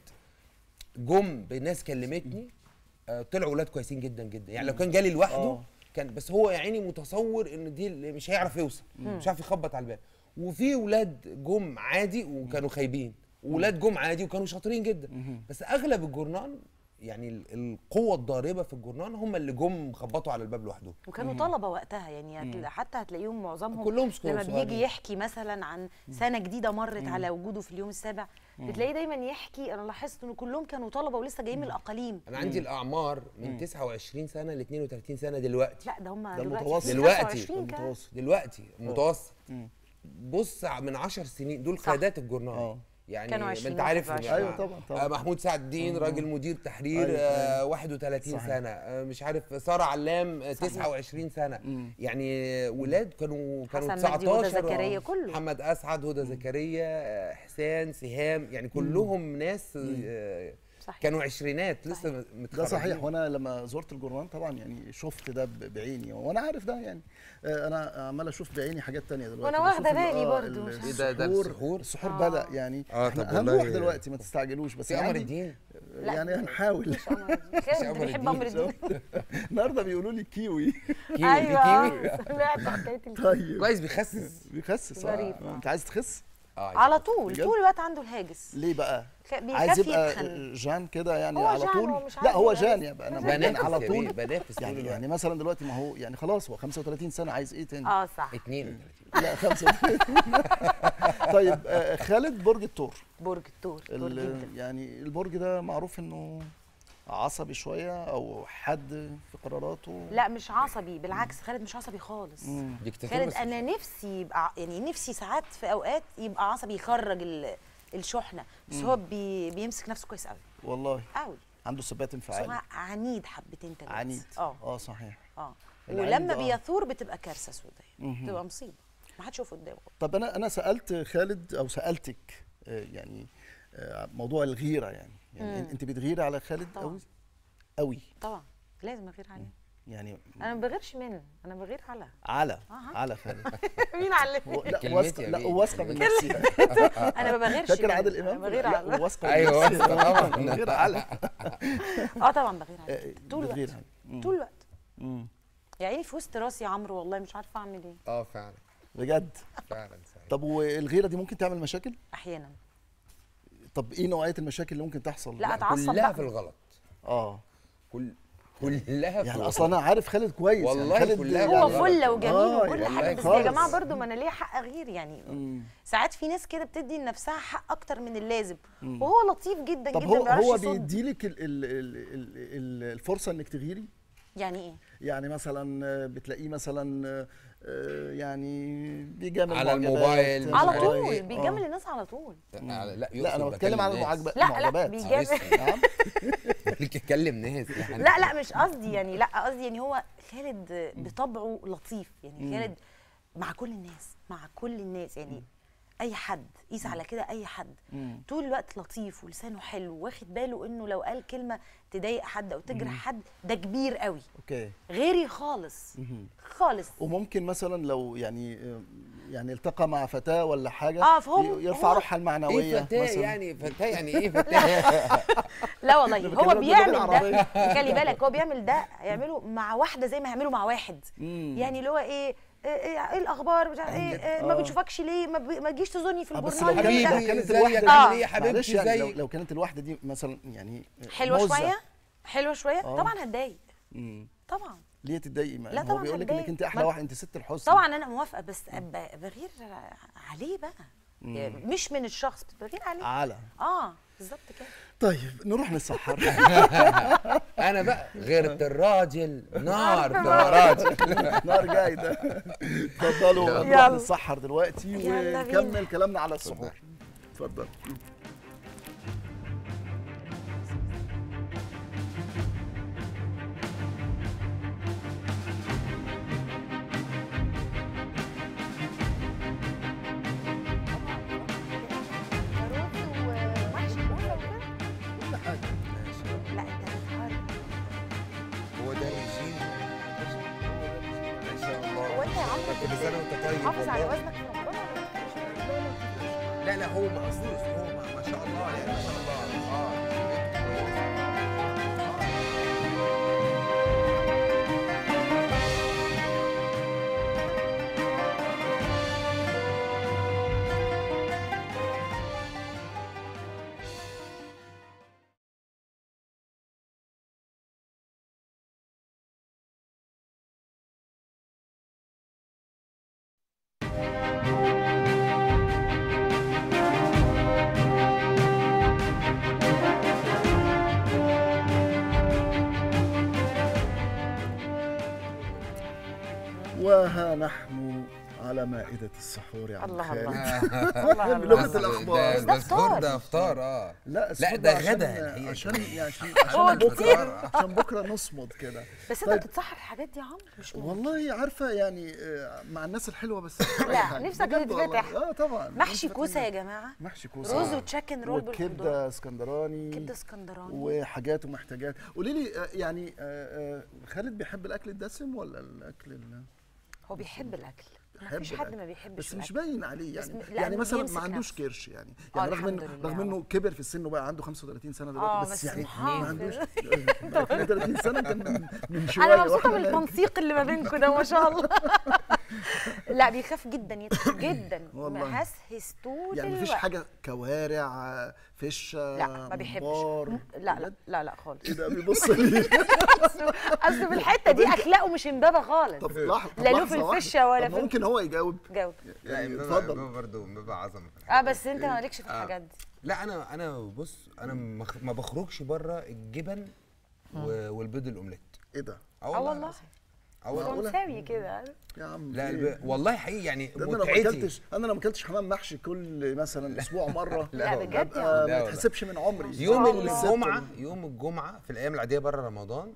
جم بناس كلمتني طلعوا ولاد كويسين جدا جدا. يعني لو كان جالي لوحده كان، بس هو يا عيني متصور ان دي مش هيعرف يوصل، مش عارف يخبط على الباب. وفي ولاد جم عادي وكانوا خايبين، وولاد جم عادي وكانوا شاطرين جدا. بس اغلب الجورنال يعني القوه الضاربه في الجورنال هم اللي جم خبطوا على الباب لوحدهم، وكانوا طلبه وقتها. يعني حتى هتلاقيهم معظمهم كلهم لما بيجي يحكي مثلا عن سنه جديده مرت على وجوده في اليوم السابع، بتلاقيه دايما يحكي. انا لاحظت انه كلهم كانوا طلبه ولسه جايين من الاقاليم. انا عندي الاعمار من 29 سنه ل 32 سنه دلوقتي. لا ده هم المتوسط. دلوقتي المتوسط. بص من 10 سنين دول قيادات الجورنال. يعني ما انت عارف. ايوه طبعا. محمود سعد الدين راجل مدير تحرير 31 صحيح. سنه. مش عارف ساره علام 29 سنه. يعني ولاد كانوا 19. كله. محمد اسعد، هدى زكريا، حسان، سهام، يعني كلهم ناس صحيح. كانوا عشرينات لسه متخرجين. ده صحيح. وانا لما زرت الجورنال طبعا يعني شفت ده بعيني، وانا عارف ده. يعني انا عمال اشوف بعيني حاجات تانية دلوقتي، وانا واخده بالي برضه. ايه ده السحور بدا يعني. هنروح دلوقتي، ما تستعجلوش. بس قمر الدين يعني هنحاول. بيحب قمر الدين. النهارده بيقولوا لي كيوي. ايوه سمعت حكايه الكيوي. طيب كويس. بيخسس. انت عايز تخس؟ على طول الوقت عنده الهاجس. ليه بقى؟ عايز يبقى جان كده يعني على طول؟ لا هو جان يبقى انا بنافس على طول. بنافس يعني مثلا دلوقتي ما هو يعني خلاص هو 35 سنه، عايز ايه تاني؟ صح 32. لا 35. طيب خالد، برج الثور. برج الثور يعني البرج ده معروف انه عصبي شويه او حد في قراراته. لا مش عصبي، بالعكس خالد مش عصبي خالص. خالد انا نفسي يبقى يعني نفسي ساعات في اوقات يبقى عصبي، يخرج الشحنه، بس هو بيمسك نفسه كويس قوي والله. قوي عنده ثبات انفعالي. هو عنيد حبتين ثلاثه. عنيد. صحيح. ولما بيثور بتبقى كارثه سوداء، بتبقى مصيبه ما حدش يشوف قدامه. طب انا سالت خالد او سالتك يعني موضوع الغيره. يعني انت بتغيري على خالد قوي؟ طبعا لازم اغير عليه. يعني انا ما بغيرش منه، انا بغير على خالد. مين علمني؟ لا واثقه من نفسي. انا ما بغيرش. فاكر عادل امام؟ بغير على. واثقه. ايوه طبعا بغير على. طبعا بغير عليه طول الوقت. طول الوقت. يا عيني في وسط راسي يا عمرو، والله مش عارفه اعمل ايه. فعلا بجد فعلا صحيح. طب والغيره دي ممكن تعمل مشاكل؟ احيانا. طب ايه نوعيه المشاكل اللي ممكن تحصل؟ لا اتعصب كلها بقى في الغلط. يعني كلها في الغلط. اصلا انا عارف خالد كويس والله. يعني كلها هو فله وجميل وكل حاجه، بس يا خالص. جماعه برضو ما انا ليا حق اغير يعني. ساعات في ناس كده بتدي لنفسها حق اكتر من اللازم، وهو لطيف جدا طب جدا. هو بيديلك الفرصه انك تغيري؟ يعني ايه؟ يعني مثلا بتلاقيه مثلا يعني بيجامل على الموبايل على طول بيجامل الناس على طول. لا انا بتكلم على المعجبات. لا بيجامل. بيكلم ناس يعني. لا مش قصدي يعني، لا قصدي يعني هو خالد بطبعه لطيف يعني. خالد مع كل الناس، مع كل الناس يعني اي حد قيس على كده، اي حد طول الوقت لطيف ولسانه حلو، واخد باله انه لو قال كلمه تضايق حد او تجرح حد ده كبير قوي. اوكي. غيري خالص خالص. وممكن مثلا لو يعني التقى مع فتاه ولا حاجه فهم يرفع روحها المعنويه. ايه فتاه مثلا. يعني؟ فتاه يعني ايه فتاه؟ لا والله هو بيعمل بالعربية. ده، خلي بالك هو بيعمل ده هيعمله مع واحده زي ما هيعمله مع واحد. يعني اللي هو ايه الاخبار مش عارف ايه، ما بتشوفكش ليه، ما تجيش تزورني في بس الجورنال لو كده. كانت زيك، الواحده عامل ايه يا معلش حبيبتي يعني زيك؟ لو كانت الواحده دي مثلا يعني حلوه موزة. شويه، حلوه شويه طبعا هتضايق. طبعا. ليه تتضايقي؟ لا هو طبعا بيقول لك انك انت احلى واحده، انت ست الحسن. طبعا انا موافقه، بس بغير عليه بقى. مش من الشخص، بس بغير عليه. على بالظبط كده. طيب نروح نسحر. انا بقى غيرت الراجل نار في الراجل. نار جاي ده. اتفضلوا نروح يلا. نسحر دلوقتي يلا ونكمل بينا. كلامنا على السحور. اتفضل. لا انت بتهرج. هو ده الرجيم ما شاء الله. هو انت يا عمرو كل سنه وانت طيب حافظ على والله. وزنك في رمضان ولا ما بتفرقش؟ لا هو مقصوص، هو ما شاء الله يعني، ما شاء الله. وها نحن على مائدة السحور يا عم الله خالد. الله بلغة الله. الأخبار. بس ده السحور فطار. ده افطار. لا لا السحور ده عشان- غدا الحقيقة. عشان بكره، عشان بكره نصمد كده. بس انت بتتصحر الحاجات دي يا عمرو؟ مش مهم. والله عارفه يعني مع الناس الحلوه بس. لا، نفسك بجد والله. تتفتح. طبعا. محشي كوسه يا جماعه، محشي كوسه. رز وتشيكن رول بالخضار، وكبده اسكندراني. كبده اسكندراني وحاجات ومحتاجات. قولي لي يعني خالد بيحب الاكل الدسم ولا الاكل هو بيحب الاكل، ما بيحب فيش حد الأكل. ما بيحبش بس مش الأكل. باين عليه بس يعني. لأنه يعني مثلا بيمسك ما عندوش نفسه. كرش يعني رغم الحمد انه لله. رغم انه كبر في السن وبقى عنده 35 سنه دلوقتي بس يعني ما محافظ. عندوش 32 سنه كان من شويه. انا مبسوطه وإحنا بالتنسيق اللي ما بينكم ده ما شاء الله. لا بيخاف جدا يضحك جدا، والله. مهسهس طول يعني مفيش الوقت. حاجه كوارع فشه لا ما بيحبش. ممبار. لا خالص. ايه ده بيبص لي. اصل في الحته دي اخلاقه مش امبابه خالص. طب لحظه لا له في الفشه ولا طب في ممكن هو يجاوب. جاوب. يعني اتفضل. برضه بيبقى عظمه في الحاجة. بس انت مالكش في الحاجات دي. لا انا بص، انا ما بخرجش بره الجبن والبيض الاومليت. ايه ده؟ والله معقولة؟ فرنساوي كده عارف؟ يا عم لا إيه؟ والله حقيقي يعني ده انا لو ما متعتي. اكلتش كل محشي كل مثلا اسبوع مره. لا بجد أبقى لا ما والله. تحسبش من عمري. يوم الله. الجمعه في الايام العاديه بره رمضان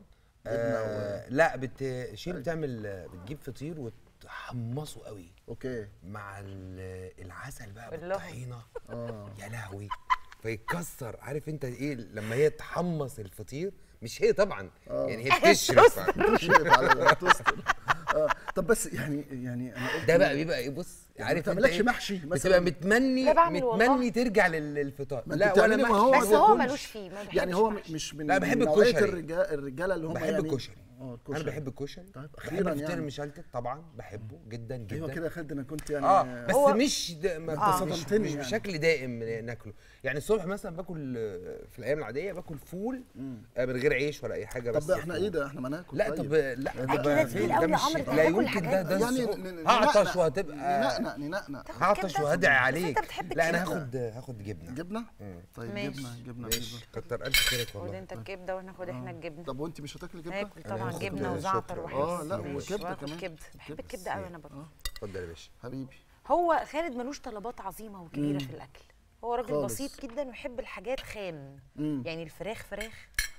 لا شيري بتجيب فطير وتحمصه قوي اوكي. مع العسل بقى والله. بالطحينه. يا لهوي، فيتكسر. عارف انت ايه لما هي تحمص الفطير؟ مش هي طبعا يعني هي بتشرف. تشرب على تستر. طب بس يعني انا قلت ده بقى بيبقى ايه، بص يعني عارف ما انت تعملكش ايه؟ محشي بتبقى مثلا. لا بعمل والله. متمني ترجع للفطار. ما انت لا ولا بتعملي، ما هو بس ما هو بياكلش. ملوش فيه، ما بيحبش يعني هو محشي. مش من لا، بحب من نوعية الكشري. الرجاله اللي هم بحب يعني الكشري. الكشري. انا بحب الكشري. طيب بحب اخيرا الفطير يعني. المشلتت طبعا بحبه جدا جدا. ايوه كده يا خالد انا كنت يعني بس هو- مش صدمتني مش يعني. بشكل دائم ناكله. يعني الصبح مثلا باكل في الايام العاديه باكل فول من غير عيش ولا اي حاجه. بس طب احنا فول. ايه ده؟ احنا ما ناكل. لا طيب. طب لا أكل طب ده تقيل قوي يا عمرو، لا تاكل يمكن حاجات ده يعني السحور. هعطش وهتبقى ننقنق تاخد هعطش كبدة؟ وهدعي بس عليك. انت بتحب لا انا الكبدة. هاخد جبنه. جبنه. طيب ماشي. جبنه ماشي، كتر الف خيرك خد والله. انت الكبده وناخد احنا الجبنه. طب وانت مش هتاكلي جبنه؟ ناكل طبعا هاخد جبنه شكرا. وزعتر وحاجات. لا ماشي. وكبده وآكل كمان. كبده، بحب الكبده قوي انا برضه. اتفضل يا باشا حبيبي. هو خالد ملوش طلبات عظيمه وكبيره في الاكل، هو راجل خالص. بسيط جدا ويحب الحاجات خام. يعني الفراخ فراخ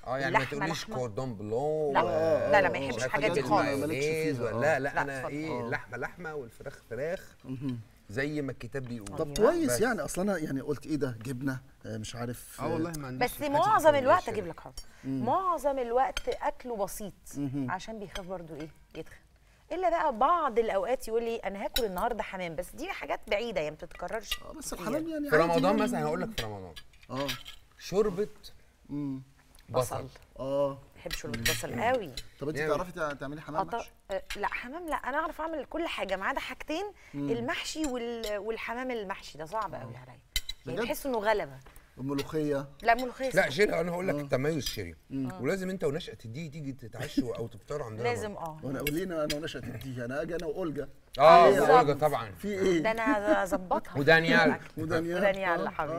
يعني ما اللحمة تقوليش لحمة. كوردون بلون لا. لا، لا، ما يحبش مش عارف الحاجات دي إيه خالص. مالكش بالمايونيز فيها. لا لا لا، انا اتفضل. ايه اللحمه لحمه والفراخ فراخ زي ما الكتاب بيقول. طب أيوة. كويس بس. يعني، اصل انا يعني قلت ايه ده جبنه مش عارف والله ما عنديش بس حاجة معظم في الوقت الشارع. اجيب لك حاضر، معظم الوقت اكله بسيط عشان بيخاف برضو ايه يتخن. الا بقى بعض الاوقات يقول لي انا هاكل النهارده حمام، بس دي حاجات بعيده يعني ما بتتكررش بس كتير. الحمام يعني في عادي رمضان يعني. مثلا هقول لك في رمضان اه شوربه امم بصل. اه بحب شوربه بصل قوي. طب انت يعني- تعرفي تعملي حمام محشي؟ لا حمام لا، انا اعرف اعمل كل حاجه ما عدا حاجتين، المحشي والحمام المحشي ده صعب قوي عليا، يعني بجد؟ بحس انه غلبه. الملوخيه لا ملوخيه لا سهلة. شيري انا هقول لك تميز شيري ولازم انت ونشأة تديه تيجي تتعشوا او تفطروا عندنا لازم برضه. وانا قولينا انا ونشأة الديه، انا اجي انا واولجا بالظبط. اولجا طبعا في ايه؟ ده انا اظبطها ودانيال. ودانيال حبيبي.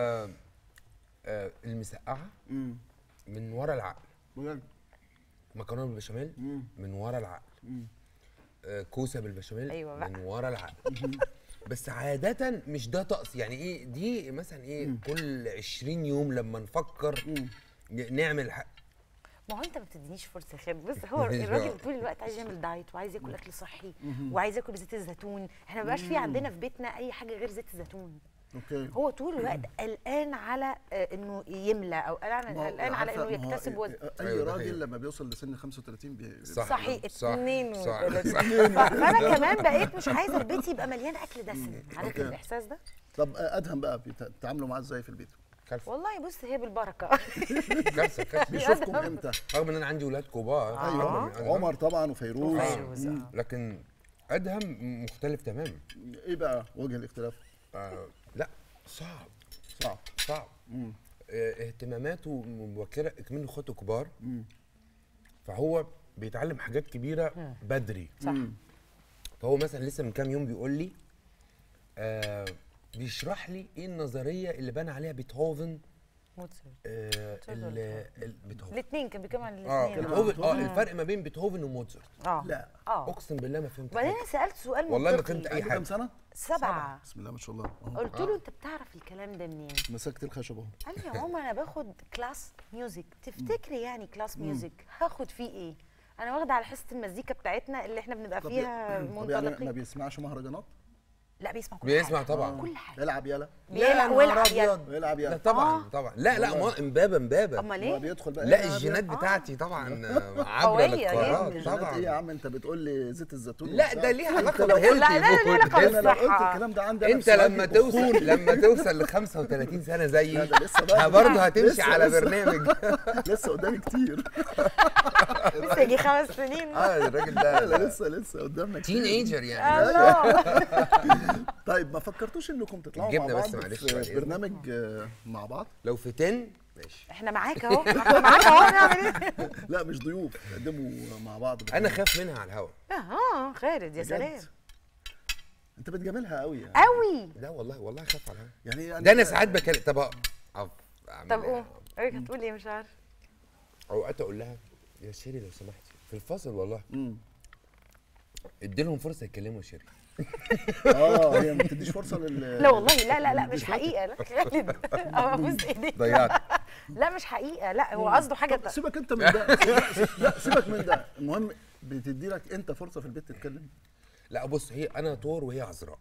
المسقعه امم من ورا العقل، بجد مكرونه بالبشاميل من ورا العقل، كوسه بالبشاميل أيوة بقى. من ورا العقل. بس عادة مش ده طقس، يعني ايه دي مثلا ايه كل 20 يوم لما نفكر نعمل ما هو انت ما بتدينيش فرصه خير. بص هو الراجل طول الوقت عايز يعمل دايت وعايز ياكل اكل صحي وعايز ياكل بزيت الزيتون، احنا ما بقاش في عندنا في بيتنا اي حاجه غير زيت الزيتون. اوكي. هو طول الوقت قلقان على انه يملى او قلقان على انه يكتسب وزن. اي أيوة ده راجل حقيقي. لما بيوصل لسن 35 صحيح صح، 32. صح. فانا كمان بقيت مش عايزه البيت يبقى مليان اكل دسم، عارف أوكي. الاحساس ده؟ طب ادهم بقى بتتعاملوا معاه ازاي في البيت؟ كارثه والله بص هي بالبركه. كارثه بيشوفكم امتى؟ رغم ان انا عندي ولاد كبار أكبر من أدهم. عمر طبعا وفيروز وفيروز، لكن ادهم مختلف تماما. ايه بقى وجه الاختلاف؟ لا صعب صعب. صعب. اهتماماته مبكره كمان اخواته كبار، فهو بيتعلم حاجات كبيره بدري. صح. فهو مثلا لسه من كام يوم بيقول لي بيشرح لي ايه النظريه اللي بنى عليها بيتهوفن. بيتهوفن الاثنين كان بيتكلم عن بيتهوفن الفرق ما بين بيتهوفن وموتزارت. لا اقسم بالله ما فهمت وبعدين حاجه انا سالت سؤال والله ما منطقي. فهمت اي عنده كام حاجه. سنه؟ 7. بسم الله ما شاء الله قلت له انت بتعرف الكلام ده منين؟ مسكت الخشب اهو. قال لي يا ماما انا باخد كلاس ميوزك. تفتكري يعني كلاس ميوزك هاخد فيه ايه؟ انا واخده على حصه المزيكا بتاعتنا اللي احنا بنبقى فيها طب يعني ما منطلقين. بيسمعش مهرجانات؟ لا بيسمع كل بيسمع حاجه طبعا. كل حاجه يلعب يلا بيلعب ويلعب يلا. يلعب لا يلا طبعا طبعا لا والله. امبابه امال هو ايه؟ بيدخل بقى لا يلعب الجينات يلا. بتاعتي طبعا قوية عبره جداً. للقارات جينات طبعا. ايه يا عم انت بتقول لي زيت الزيتون لا وبتاع. ده ليه انت علاقه لو بالهيلثي لا، لا، ليه علاقة انا لو قلت بالصحة. الكلام ده عندي أنا انت في سؤال لما بيبقى توصل ل 35 سنه زيي لا ده لسه بقى برضه هتمشي لسه- على لسه. برنامج. لسه قدامي كتير. لسه يجي 5 سنين. الراجل لا ده لسه قدامنا كتير. تين ايجر يعني. الله. طيب ما فكرتوش انكم تطلعوا مع الجبنة بس بعض معلش بعد في إذنك. برنامج مع بعض؟ لو في 10 ماشي. احنا معاك اهو، احنا معاك اهو، نعمل ايه؟ لا مش ضيوف، تقدموا مع بعض انا برنامج. خاف منها على الهوا. خالد يا بجد؟ سلام انت بتجاملها قوي يعني. قوي. لا والله خاف على الهوا. يعني ده انا ساعات بكلم طب أعمل طب إيه؟ قوم هتقول ايه مش عارف. اوقات اقول لها يا شيري لو سمحتي في الفاصل والله امم ادي لهم فرصه يتكلموا يا شيري. هي ما بتديش فرصه لا والله لا مش حقيقه. لا خالد ابوس ايديك. ضيعت. لا مش حقيقه، لا هو قصده حاجه طب سيبك انت من ده. لا سيبك من ده، المهم بتدي لك انت فرصه في البيت تتكلم. لا بص هي انا طور وهي عذراء.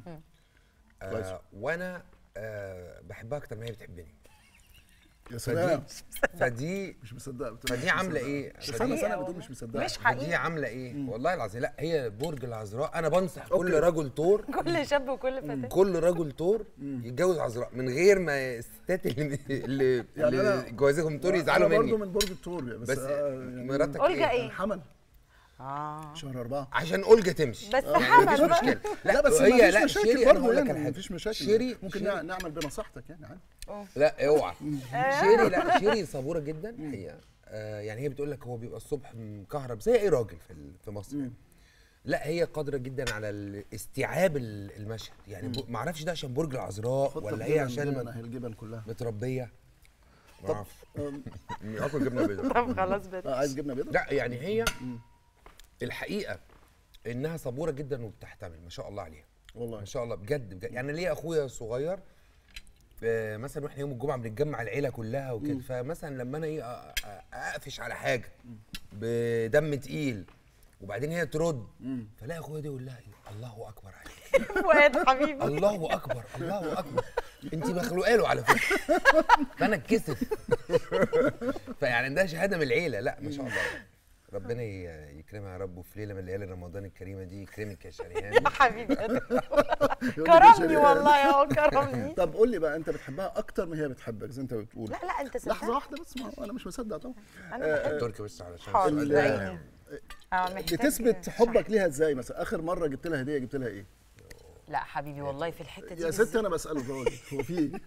كويس. وانا بحبها اكتر ما هي بتحبني. يا سلام. فدي مش مصدقه بتقول فدي مش عامله مصدقة. ايه؟ سنه بتقول مش مصدقه. مش فدي حقيقه. عامله ايه؟ والله العظيم لا هي برج العذراء. انا بنصح كل أوكي. رجل طور كل شاب وكل فتاه. كل رجل طور يتجوز عذراء من غير ما الستات اللي يعني اللي جوازهم طور يزعلوا انا برضه مني. من برج الثور بس يعني مراتك أولجا ايه؟ إيه؟ الحمل اه شهر 4. عشان اولجا تمشي بس يعني حمل مفيش بقى. مشكله. لا بس هي مفيش لا مشاكل شيري انا برضه هقول لك يعني على حاجه مفيش مشاكل. شيري ممكن شيري نعمل بنصيحتك يعني عادي. لا اوعى شيري لا شيري صبوره جدا هي يعني هي بتقول لك هو بيبقى الصبح مكهرب زي اي راجل في مصر يعني. لا هي قادره جدا على استيعاب المشهد يعني ما اعرفش ده عشان برج العذراء ولا هي جبن عشان اهي الجبن كلها. متربيه ما طب اعرفش اكل جبنه بيضاء. طب خلاص بقى. عايز جبنه بيضاء؟ لا يعني هي الحقيقه انها صبوره جدا وبتحتمل ما شاء الله عليها. والله ما شاء الله بجد يعني ليا اخويا الصغير مثلا واحنا يوم الجمعه بنتجمع العيله كلها وكده، فمثلا لما انا اقفش على حاجه بدم تقيل وبعدين هي ترد، فلاقي اخويا ده يقول لها الله اكبر عليك فؤاد حبيبي الله اكبر الله اكبر انت مخلوقه له على فكره. فانا اتكسف. فيعني عندها شهاده من العيله. لا ما شاء الله، ربنا يكرمها يا رب، وفي ليله من ليالي رمضان الكريمه دي يكرمك يا شريهان. يا حبيبي كرمني والله اهو كرمني. طب قول لي بقى، انت بتحبها اكتر ما هي بتحبك زي انت بتقول؟ لا لا انت صدقني. لحظه واحده بس، ما انا مش مصدق طبعا. انا تركي بس علشان حاضر. السؤال ده. بتثبت حبك ليها ازاي؟ مثلا اخر مره جبت لها هديه جبت لها ايه؟ لا حبيبي والله في الحته دي يا ست انا بساله راجل، هو في ايه؟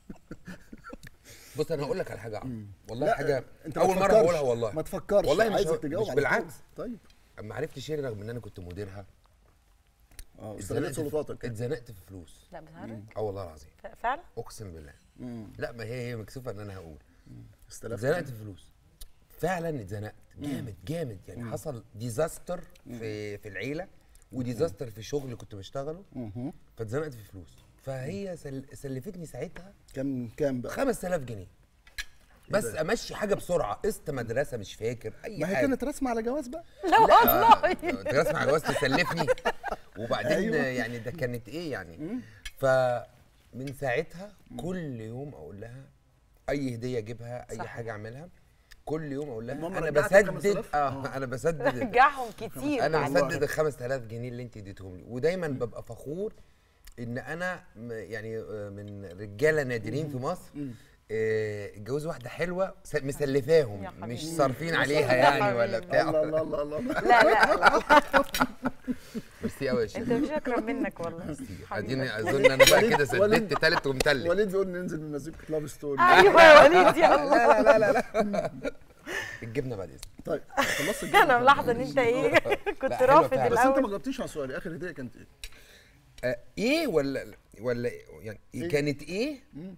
بص انا هقول لك على حاجه والله، لا، حاجه انت اول مره هقولها والله. ما تفكرش والله مش عايزك تجاوب مش على بالعكس. طول. طيب اما عرفت شيري رغم ان انا كنت مديرها استغلت سلطاتك. اتزنقت في فلوس. لا بتهرج والله العظيم فعلا اقسم بالله. لا ما هي مكسوفه ان انا هقول. استلفت اتزنقت في فلوس فعلا، اتزنقت جامد جامد يعني. حصل ديزاستر في العيله وديزاستر في شغل كنت بشتغله، فاتزنقت في فلوس. فهي سلفتني ساعتها كام بقى؟ 5000 جنيه بس امشي حاجه بسرعه، قسط مدرسه مش فاكر اي ما هي حاجه. كانت رسمه على جواز بقى. لا والله انت رسمه على جواز تسلفني. وبعدين أيوة. يعني ده كانت ايه يعني. فمن ساعتها كل يوم اقول لها اي هديه اجيبها، اي حاجه اعملها، كل يوم اقول لها المهم انا رجعت بسدد انا بسدد رجعهم كتير انا بعد بسدد ال 5000 جنيه اللي انت اديتهم لي. ودايما ببقى فخور ان انا يعني من رجاله نادرين في مصر اتجوزوا واحده حلوه مسلفاهم، مش صارفين عليها يعني ولا بتاع. الله الله الله الله. لا لا ميرسي قوي يا شيخ. انت مش اكرم منك والله. اديني اظن انا بقى كده سددت تالت ومتلت. وليد بيقول ننزل من مزيكة لاف ستوري. ايوه يا وليد يا الله. لا لا لا لا الجبنه بعد اذنك. طيب خلصت الجبنة. انا ملاحظه ان انت ايه كنت لا، حلوة رافض فعلا. بس انت ما الاول. جاوبتيش على سؤالي، اخر هديه كانت ايه؟ ايه ولا يعني كانت ايه؟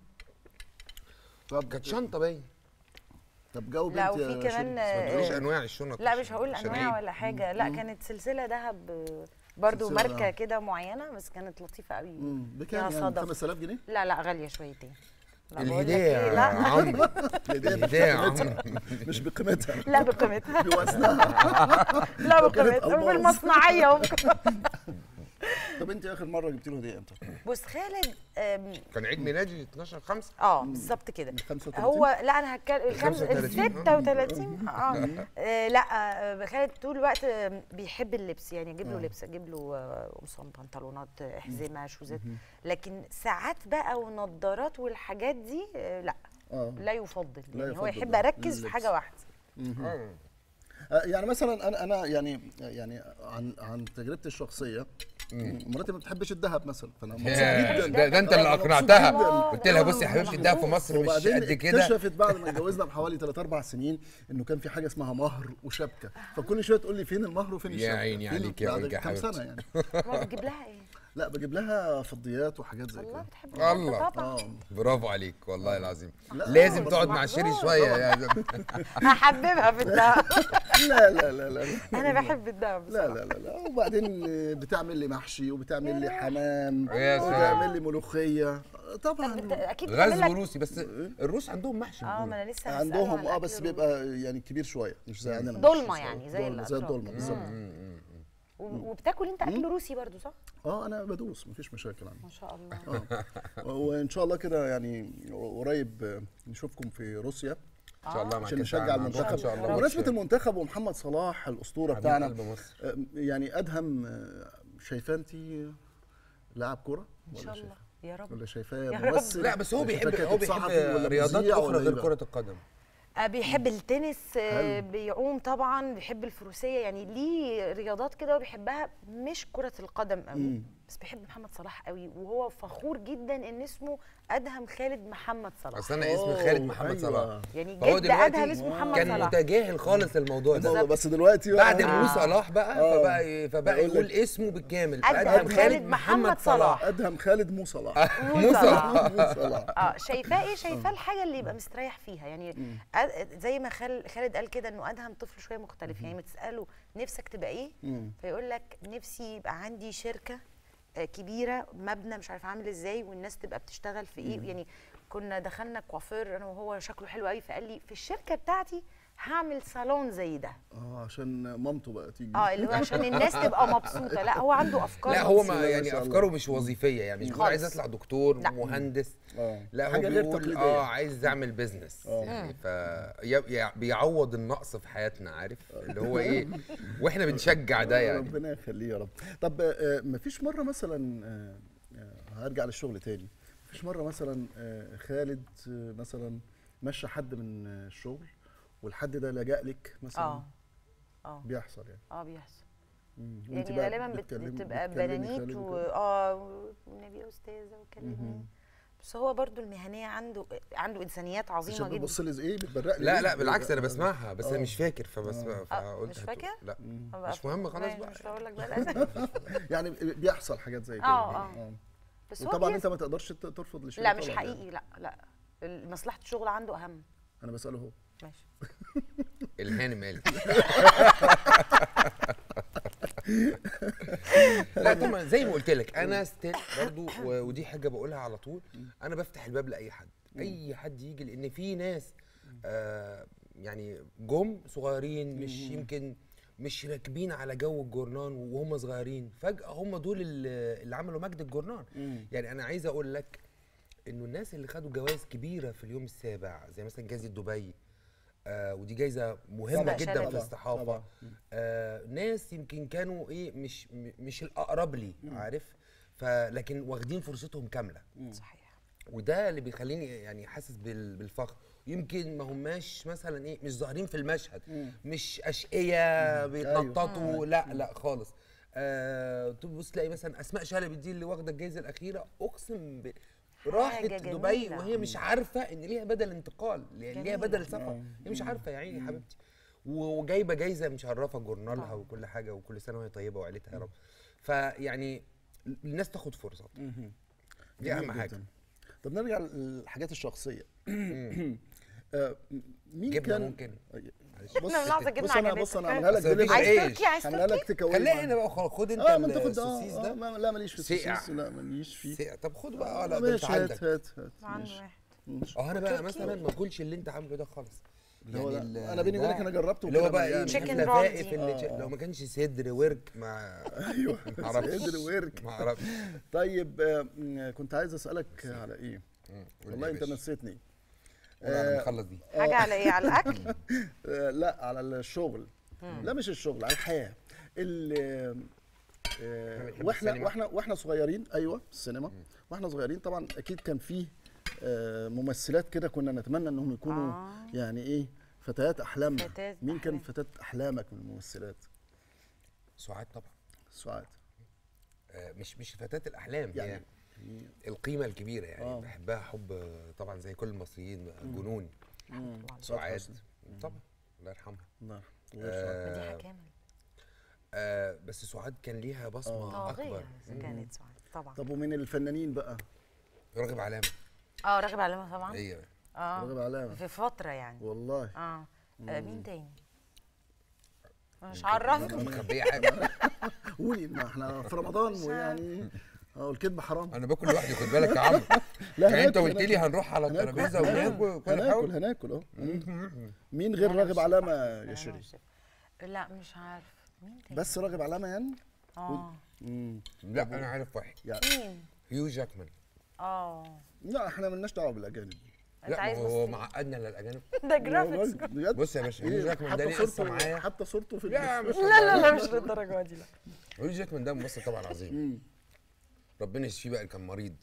طب كانت شنطه باين. طب جاوب لا انت يا وفي شيرين. كمان ما تقوليش انواع الشنط. لا مش هقول عشان انواع عيب. ولا حاجه. لا كانت سلسله ذهب برضو سلسلة ماركه ذهب. كده معينه، بس كانت لطيفه قوي. بكام فيها يعني؟ صدف. 5000 جنيه؟ لا لا غاليه شويتين. لا بقول لك الهديه إيه، يا لا عمرو. الهديه يا بقيمتها. عمرو. مش بقيمتها، لا بقيمتها. بوزنها. لا وكانت بقيمتها ألماس. بالمصنعيه. طب انت اخر مره جبت له هديه امتى؟ بص خالد كان عيد ميلادي 12/5. بالظبط كده. 35؟ هو لا انا هتكلم 35. 36 لا خالد طول الوقت بيحب اللبس، يعني اجيب له لبس، اجيب له قمصان، بنطلونات، احزمه، شوزات، لكن ساعات بقى ونضارات والحاجات دي لا لا يفضل. لا يعني هو يفضل يحب ده. اركز في اللبس. حاجه واحده. يعني مثلا انا يعني عن تجربتي الشخصيه، مراتي ما بتحبش الذهب مثلا، فانا مبسوط جدا. ده انت اللي أنا مبسوط اقنعتها. جداً. قلت لها بصي يا حبيبتي الدهب في مصر مش وبعدين قد كده. اكتشفت بعد ما اتجوزنا بحوالي 3-4 سنين انه كان في حاجه اسمها مهر وشبكه، فكل شويه تقول لي فين المهر وفين يا الشبكه. عيني فين عليك يا بعد أولجا كام حبيبتي. سنه يعني. ما بتجيب لها ايه؟ لا بجيب لها فضيات وحاجات زي والله كده. بتحب الله. طبعا. برافو عليك والله العظيم. لا، لازم بس تقعد مع شيري شويه يا هحببها في الدهب. لا لا لا لا انا بحب الدهب لا بصراحه. لا لا لا. وبعدين بتعمل لي محشي وبتعمل لي حمام يا سلام. وبتعمل لي ملوخيه طبعا. اكيد بتعمل غزو لك روسي. بس الروس عندهم محشي. ما انا لسه هسأله عندهم على أكل بس الروس. بيبقى يعني كبير شويه، مش زي عندنا. دولمة مش يعني، زي دولمة، زي الأطراف. الدولمه بالظبط. وبتاكل انت اكل روسي برضو صح؟ انا بدوس مفيش مشاكل عندي. ما شاء الله. وان شاء الله كده يعني قريب نشوفكم في روسيا ان شاء الله مع عشان كأس نشجع العالم. المنتخب. ان شاء الله. بمناسبه المنتخب ومحمد صلاح الاسطوره حبيب بتاعنا، قلب مصر. يعني ادهم شايفاه انت لاعب كوره ان شاء الله يا رب. ولا شايفاه يا رب. ممثل؟ لا بس هو ولا بيحب شايفاه كاتب صحفي ولا رياضات مذيع اخرى ولا غير إيه كره القدم. بيحب التنس، بيعوم طبعا، بيحب الفروسيه، يعني ليه رياضات كده وبيحبها، مش كره القدم قوي. بس بيحب محمد صلاح قوي، وهو فخور جدا ان اسمه ادهم خالد محمد صلاح. اصل انا اسمي خالد محمد أيوة. صلاح. يعني فهو جد دلوقتي ادهم اسمه محمد كان صلاح. متجاهل خالص الموضوع ده. بس دلوقتي بعد مو صلاح بقى فبقى بقول يقول لك. اسمه بالكامل أدهم خالد محمد صلاح. ادهم خالد مو صلاح. مو صلاح. مو صلاح. شايفاه ايه؟ شايفاه الحاجه اللي يبقى مستريح فيها، يعني زي ما خالد قال كده انه ادهم طفل شويه مختلف، يعني ما تساله نفسك تبقى ايه، فيقول لك نفسي يبقى عندي شركه كبيره، مبنى مش عارف عامل ازاي، والناس تبقى بتشتغل في ايه. يعني كنا دخلنا كوافير انا وهو شكله حلو قوي، فقال لي في الشركه بتاعتي هعمل صالون زي ده. عشان مامته بقى تيجي. اللي هو عشان الناس تبقى مبسوطه. لا هو عنده افكار لا هو مبسوطة. ما يعني شاء الله. افكاره مش وظيفيه، يعني مش بيقول عايز خالص. اطلع دكتور لا. مهندس. لا هو حاجة غير بيقول تقليدية. عايز اعمل بزنس يعني، بيعوض النقص في حياتنا، عارف اللي هو ايه، واحنا بنشجع ده يعني. ربنا يخليه يا رب. طب مفيش مره مثلا هرجع للشغل تاني، مفيش مره مثلا خالد مثلا مشى حد من الشغل والحد ده لجأ لك مثلا؟ بيحصل يعني. بيحصل. وانت يعني بقى غالبا بتبقى بتكلمي بنانيت خالد والنبي يا استاذه وكلمني. بس هو برضو المهنيه عنده انسانيات عظيمه عشان جدا. بتبص لي ايه، بتبرق لي لا ليه؟ لا بالعكس انا بسمعها بس انا مش فاكر مش فقلت فاكر؟ لا مش مهم خلاص بقى. مش هقول لك بقى الاسامي. يعني بيحصل حاجات زي كده. بس هو وطبعا انت ما تقدرش ترفض لشيء. لا مش حقيقي. لا مصلحه الشغل عنده اهم. انا بساله هو. ماشي. الهاني مالك. لا طبعا زي ما قلت لك انا ستيل برضو، ودي حاجه بقولها على طول، انا بفتح الباب لاي حد، اي حد يجي، لان في ناس يعني جم صغيرين، مش يمكن مش راكبين على جو الجورنان وهم صغيرين، فجاه هم دول اللي عملوا مجد الجورنان. يعني انا عايز اقول لك انه الناس اللي خدوا جوائز كبيره في اليوم السابع زي مثلا جائزه دبي، ودي جايزه مهمه جدا في الصحافه. ناس يمكن كانوا ايه مش الاقرب لي، عارف، فلكن واخدين فرصتهم كامله. صحيح. وده اللي بيخليني يعني حاسس بالفخر. يمكن ما هماش مثلا ايه، مش ظاهرين في المشهد، مش اشقيه بيتنططوا، لا خالص. تبص تلاقي مثلا اسماء شلبي دي اللي واخده الجائزه الاخيره، اقسم راحت دبي وهي مش عارفه ان ليها بدل انتقال، ليها بدل سفر، هي مش عارفه يا عيني حبيبتي، وجايبه جايزه مشرفه جورنالها وكل حاجه، وكل سنه وهي طيبه وعيلتها يا رب. فيعني الناس تاخد فرصه، دي اهم حاجه. طب نرجع للحاجات الشخصيه. مين كان ممكن بص انا هعملها لك دلوقتي. هعملها لك تكوين. خلينا بقى خد انت السوسيس ده. لا ماليش في السوسيس، لا ماليش فيه. طب خد بقى. لا ماشي، هات عنده واحد. انا بقى مثلا ما اكلش اللي انت عامله ده خالص. يعني انا بيني وبينك انا جربته، اللي هو بقى ايه، تشيكن رول لو ما كانش صدر ورك ايوه صدر ورك ما اعرفش. طيب كنت عايز اسالك على ايه؟ والله انت نسيتني. نخلص دي حاجه على ايه؟ على الاكل؟ لا على الشغل. لا مش الشغل، على الحياه. واحنا صغيرين. ايوه السينما. واحنا صغيرين طبعا اكيد كان فيه ممثلات كده كنا نتمنى انهم يكونوا يعني ايه، فتيات احلامنا. مين كان فتاة احلامك من الممثلات؟ سعاد طبعا. سعاد مش فتاة الاحلام يعني القيمة الكبيرة يعني. بحبها حب طبعا زي كل المصريين، جنون. سعاد طبعا الله يرحمها. الله مديحة كامل. بس سعاد كان ليها بصمة اكبر. كانت سعاد طبعا. طب ومن الفنانين بقى؟ راغب علامة. راغب علامة طبعا. ايوه راغب علامة في فترة يعني. والله. مين تاني؟ مش عرفني. مخبية حاجة. قولي، ما احنا في رمضان ويعني الكذب حرام. انا باكل لوحدي خد بالك يا عم. يعني انت قلت لي هنروح على الترابيزه وناكل. هناكل مين غير راغب علامة يا شيرين؟ لا مش عارف مين تاني. بس راغب علامة يعني؟ لا انا عارف واحد. مين؟ هيو جاكمان. لا احنا مالناش دعوه بالاجانب. لا هو معقدنا للاجانب. ده جرافيكس. بص يا باشا، هيو جاكمان ده ليه قصه معايا. حتى صورته في لا مش للدرجه دي. لا هيو جاكمان ده ممثل طبعا عظيم، ربنا يشفيه بقى، كان مريض.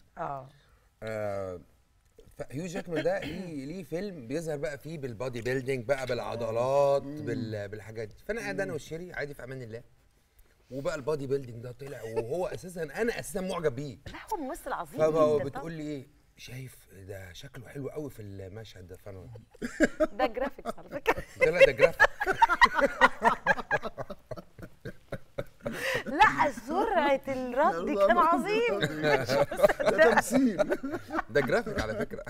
فهيو جاكمان ده ليه فيلم بيظهر بقى فيه بالبادي بيلدينج بقى، بالعضلات، بالحاجات دي. فانا قاعد انا والشيري عادي في امان الله، وبقى البادي بيلدينج ده طلع، وهو انا اساسا معجب بيه. لا هو ممثل عظيم. فبتقول لي ايه، شايف ده شكله حلو قوي في المشهد ده. فانا ده جرافيكس على فكره. لا ده جرافيك. لا سرعه الرد كان عظيم. ده تمثيل. ده جرافيك على فكره.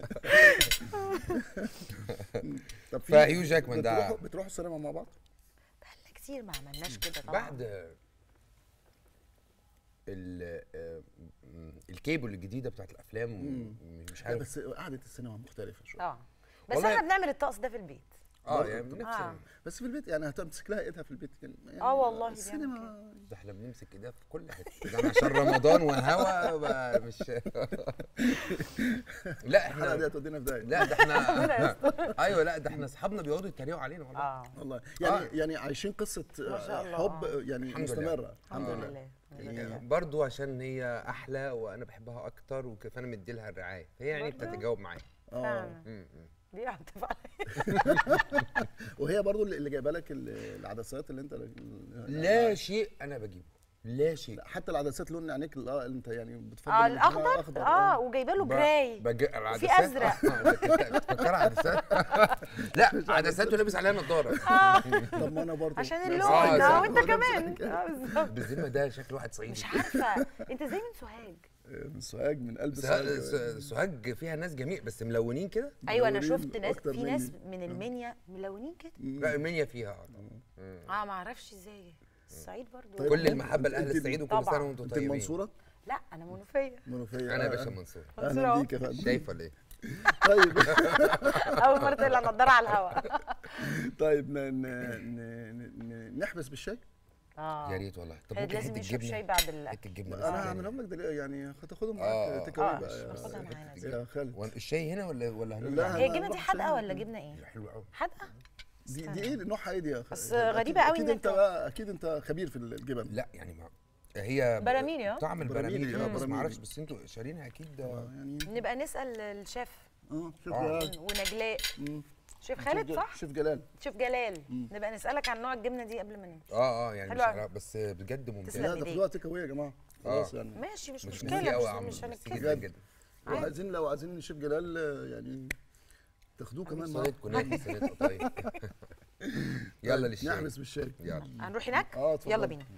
طب فهيو جاكمان ده بتروحوا السينما مع بعض؟ بقالنا كتير ما عملناش كده طبعا. بعد الكيبل الجديده بتاعت الافلام مش لا عارف. بس قعده السينما مختلفه شويه. اه بس والله احنا بنعمل الطقس ده في البيت. يعني نفس بس في البيت يعني هتمسك لها ايدها في البيت يعني والله السينما ده احنا بنمسك ايديها في كل حته، ده أنا عشان رمضان وهوا مش لا الحلقه دي احنا هتودينا في داهيه. لا ده احنا ايوه لا ده احنا اصحابنا بيقعدوا يتريقوا علينا والله. والله يعني يعني عايشين قصه ما شاء الله. حب يعني الحمد مستمره. الحمد لله. برضو عشان هي احلى وانا بحبها اكتر فانا مدي لها الرعايه، فهي يعني برضو؟ بتتجاوب معايا. فعلا دي عاطفه. وهي برضو اللي جايبه لك العدسات اللي انت لا شيء انا بجيبه، لا شيء. حتى العدسات لون عينيك اللي انت يعني بتفضل الاخضر وجايبه له جراي وفي ازرق. بتفكر عدسات؟ لا عدسات ولابس عليها نظاره. طب ما انا برضو عشان اللون وانت كمان. بالظبط. بالذمه ده شكل واحد صعيدي. مش عارفه انت ازاي من سوهاج؟ من سوهاج، من قلب سوهاج. سوهاج فيها ناس جميل بس ملونين كده. ايوه انا شفت ناس، في ناس من المنيا ملونين كده. لا المنيا فيها ما اعرفش ازاي. الصعيد برضو. طيب كل المحبه لاهل الصعيد وكل سنه وانتم انت طيبين. المنصوره؟ لا انا منوفيه. انا يا باشا منصور. اهلا بيك يا فندم. شايف ولا ايه؟ طيب اول مره تقلع نضاره على الهواء. طيب نحبس بالشاي؟ يا ريت والله. طب ممكن لازم حته نشرب شاي جبنه، بعد الاكل. حته جبنه بس انا هعملهم لك دلوقتي يعني هتاخدهم معاك تيك اواي بقى ناخدها معانا يا خالد. الشاي هنا ولا هنعمل؟ لا، هي الجبنه دي حادقه ولا جبنه ايه؟ حلوه قوي. حادقه؟ دي ايه نوعها ايه دي يا خالد؟ بس غريبه قوي اكيد انك انت بقى اكيد انت خبير في الجبن. لا يعني ما هي براميلي طعم براميلي، البراميلي بس ما براميلي. اعرفش، بس انتوا شارينها اكيد. يعني نبقى نسال الشيف شوف جلال. ونجلاء. شيف خالد صح؟ شيف جلال. شيف جلال. نبقى نسالك عن نوع الجبنه دي قبل ما نمشي. يعني حلو مش أوي. عارف بس بجد ممتاز. تسلم. لا ده خدوها تيك اواي يا جماعه خلاص يعني. ماشي مش مش مشكله قوي يا عم، مش ميرسي هنتكلم. جدا جدا. وعايزين لو عايزين شيف جلال يعني تاخدوه كمان معاك. صينيه كنافه صينيه قطايف. يلا للشاي. نحبس بالشاي. يلا. هنروح هناك؟ اتفضل. يلا بينا.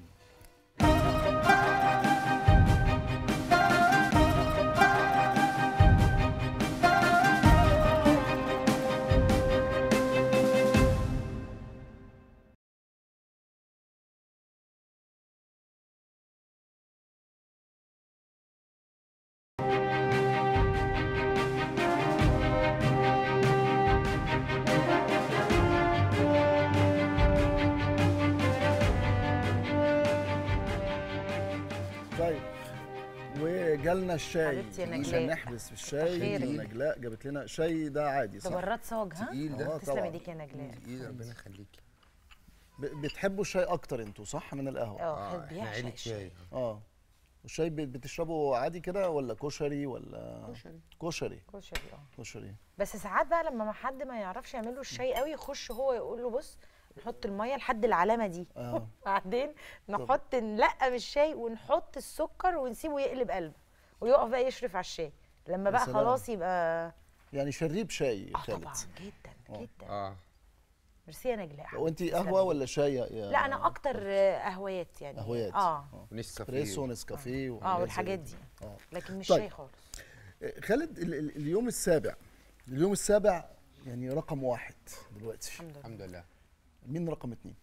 طيب وجالنا الشاي حبيبتي يا عشان نجلاء. نحبس في الشاي. خير. نجلاء جابت لنا شاي ده عادي ده صح؟ براد صاج ها؟ تقيل ده. تسلم طبعاً. ايديك يا نجلاء. تقيل ربنا يخليكي. بتحبوا الشاي اكتر انتوا صح من القهوه؟ حلو احنا بيعشق عيله الشاي. شاي. والشاي بتشربه عادي كده ولا كشري ولا كشري؟ كشري كشري. بس ساعات بقى لما حد ما يعرفش يعمل له الشاي قوي يخش هو يقول له بص نحط الميه لحد العلامه دي بعدين نحط نلقم الشاي ونحط السكر ونسيبه يقلب قلبه ويقف بقى يشرف على الشاي لما بقى سلام. خلاص يبقى يعني شريب شاي خالد. طبعا جدا جدا. ميرسي يا نجلاء. وانت قهوه ولا شاي لا انا اكتر قهويات يعني. قهويات. اسبريسو نسكافيه والحاجات دي. لكن مش طيب. شاي خالص. خالد اليوم السابع يعني رقم 1 دلوقتي. الحمد لله. مين رقم 2؟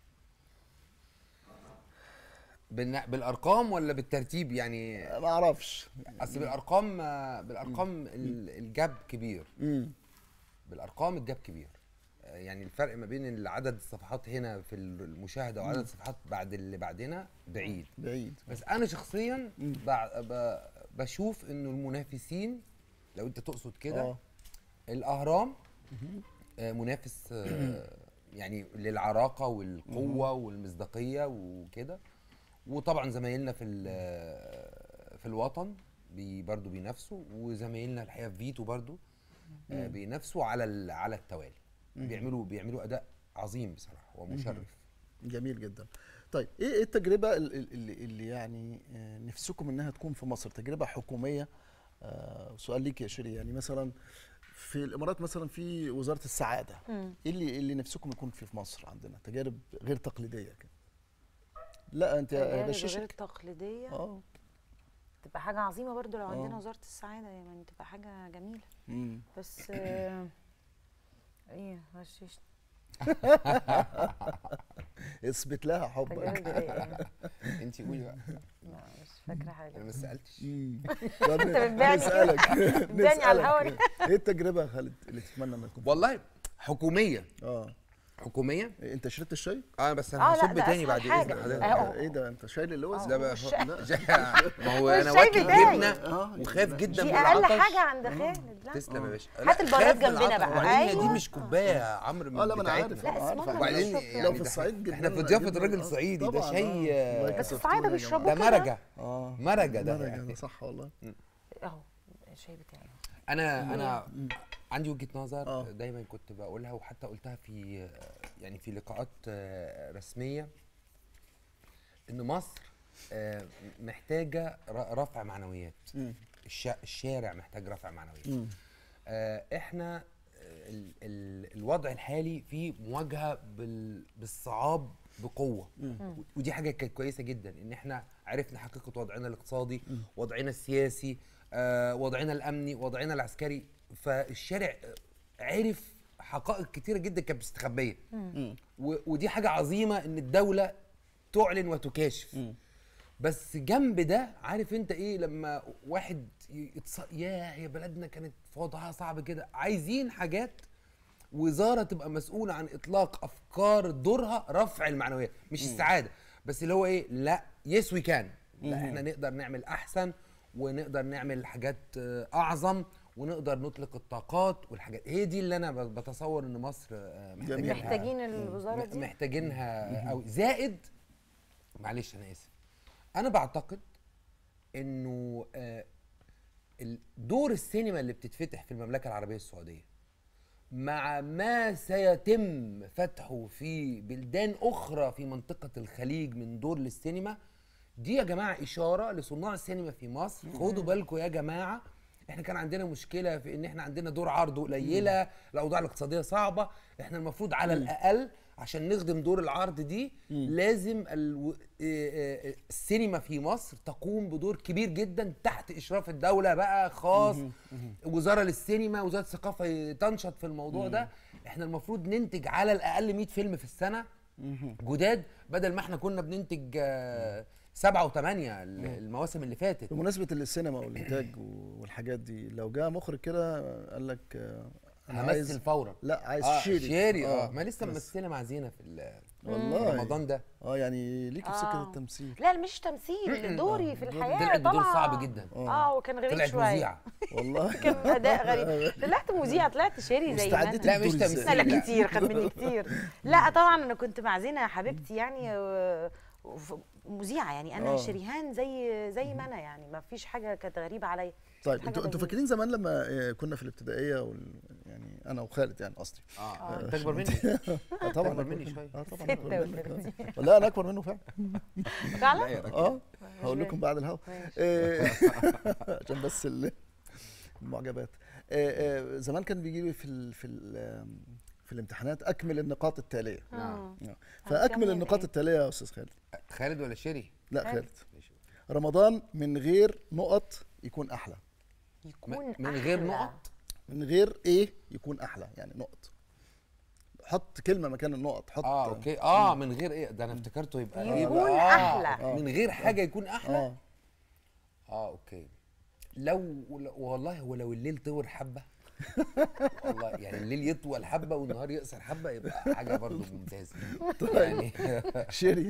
بالارقام ولا بالترتيب يعني؟ ما اعرفش. اصل بالارقام الجاب كبير. بالارقام الجاب كبير. يعني الفرق ما بين عدد الصفحات هنا في المشاهده وعدد الصفحات بعد اللي بعدنا بعيد. بس انا شخصيا بشوف انه المنافسين لو انت تقصد كده الاهرام منافس يعني للعراقه والقوه والمصداقيه وكده. وطبعا زمايلنا في الوطن برضو بينافسوا، وزمايلنا الحقيقه في فيتو برضو بينافسوا على التوالي. بيعملوا اداء عظيم بصراحه ومشرف. جميل جدا. طيب ايه التجربه اللي يعني نفسكم انها تكون في مصر، تجربه حكوميه؟ سؤال ليك يا شيري. يعني مثلا في الامارات مثلا في وزاره السعاده، ايه اللي نفسكم يكون في مصر عندنا تجارب غير تقليديه كده؟ لا انت غششك. غير تقليديه تبقى حاجه عظيمه برضو لو عندنا وزاره السعاده، يعني تبقى حاجه جميله. بس ايه غششت. اثبت لها حبك. تجربة ايه يعني؟ انت قولي بقى. لا مش فاكره حاجه. انا ما سالتش. طب انت بتبيعني نسألك بتبيعني على الهوا. نسألك ايه التجربة يا خالد اللي تتمنى انك تكون والله حكوميه. اه حكوميه. انت شربت الشاي؟ بس انا لا، هصب ده تاني أسهل بعد حاجة. اذن حضرتك. ايه ده انت شايل اللوز؟ ده بقى الشاي. ما هو هو انا الشاي واكل بتاعي. جبنه وخايف جدا دي من اقل العطش. حاجه عند خالد. لا تسلم يا باشا. هات البراد خايف من جنبنا العطش. بقى. وبعدين دي أيوة. مش كوبايه يا عمرو من لا ما انا عارف بتاعتنا. لا، اسمها وبعدين نشرب لو يعني في ده الصعيد جدا احنا في ضيافه راجل صعيدي، ده طبعاً، شاي الله بس يكسر الصعايدة طولنا يا بيشربوا جماعة. ده مرجة. اه مرجة ده مرجة يعني. ده صح والله. اهو الشاي بتاعي. انا عندي وجهة نظر آه. دايما كنت بقولها، وحتى قلتها في يعني في لقاءات رسمية، ان مصر محتاجة رفع معنويات. الشارع محتاج رفع معنويات. احنا الوضع الحالي فيه مواجهة بالصعاب بقوة. ودي حاجة كانت كويسة جدا، ان احنا عرفنا حقيقة وضعنا الاقتصادي، وضعنا السياسي، وضعنا الامني، وضعنا العسكري. فالشارع عرف حقائق كتيرة جدا كانت مستخبية. ودي حاجة عظيمة ان الدولة تعلن وتكاشف. بس جنب ده، عارف انت ايه، لما واحد يا بلدنا كانت في وضعها صعب كده، عايزين حاجات وزارة تبقى مسؤولة عن اطلاق افكار دورها رفع المعنويات، مش السعادة بس، اللي هو ايه، لا يس وي كان، لا احنا نقدر نعمل احسن، ونقدر نعمل حاجات اعظم، ونقدر نطلق الطاقات والحاجات. هي دي اللي انا بتصور ان مصر محتاجين الوزارة دي، محتاجينها. او زائد، معلش انا اسف، انا بعتقد انه دور السينما اللي بتتفتح في المملكة العربية السعودية مع ما سيتم فتحه في بلدان اخرى في منطقة الخليج من دور للسينما دي، يا جماعة اشارة لصناع السينما في مصر. خدوا بالكم يا جماعة، احنا كان عندنا مشكلة في ان احنا عندنا دور عرض قليلة، الاوضاع الاقتصادية صعبة. احنا المفروض على الاقل عشان نخدم دور العرض دي لازم السينما في مصر تقوم بدور كبير جدا تحت اشراف الدولة بقى خاص. وزارة للسينما، وزارة الثقافة تنشط في الموضوع ده. احنا المفروض ننتج على الاقل 100 فيلم في السنة جداد، بدل ما احنا كنا بننتج 7 و8 المواسم اللي فاتت. بمناسبة السينما والإنتاج والحاجات دي، لو جاء مخرج كده قال لك أنا همثل فورا، لا عايز شيري. ما لسه ممثله مع زينه في والله رمضان ده. يعني ليكي في سكة التمثيل. لا مش تمثيل، دوري في الحياه. طلعت بدور طبعا صعب جدا. وكان غريب طلعت شويه. مذيعه والله كان اداء غريب. طلعت مذيعه، طلعت شيري زي ما انا. لا مش تمثيل، لا كتير، خد مني كتير. لا طبعا انا كنت مع زينه يا حبيبتي يعني مذيعه، يعني انا شريهان زي ما انا، يعني ما فيش حاجه كانت غريبه عليا. طيب انتوا فاكرين زمان لما كنا في الابتدائيه يعني انا وخالد يعني قصدي انت اكبر مني. طبعا اكبر مني شويه. طبعا اكبر منك. لا انا اكبر منه فعلا. فعلا؟ هقول لكم بعد الهوا عشان بس المعجبات. زمان كان بيجي لي في الامتحانات اكمل النقاط التاليه. فاكمل النقاط التاليه يا استاذ خالد. خالد ولا شيري؟ لا خالد. رمضان من غير نقط يكون احلى. من غير نقط؟ من غير ايه يكون احلى، يعني نقط. حط كلمه مكان النقط، حط اوكي. من غير ايه ده، انا افتكرته يكون احلى. من غير حاجه يكون احلى. اوكي. والله هو لو الليل طول حبه والله يعني الليل يطول حبه والنهار يقصر حبه، يبقى حاجه برضو ممتازه يعني. شيري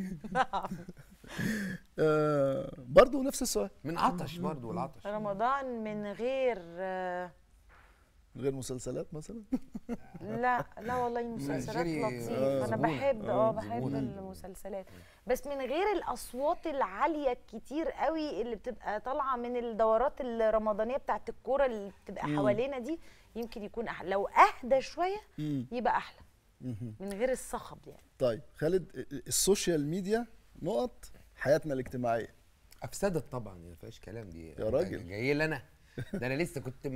برضو نفس السؤال. من عطش برضو، والعطش. رمضان من غير مسلسلات مثلا؟ لا والله مسلسلات لطيف. انا بحب المسلسلات، بس من غير الاصوات العاليه الكتير قوي اللي بتبقى طالعه من الدورات الرمضانيه بتاعت الكوره اللي بتبقى حوالينا دي، يمكن يكون احلى. لو اهدى شويه يبقى احلى من غير الصخب يعني. طيب خالد، السوشيال ميديا نقط حياتنا الاجتماعيه افسدت طبعا، ما فيهاش كلام. دي يا راجل جاي لي انا ده، انا لسه كنت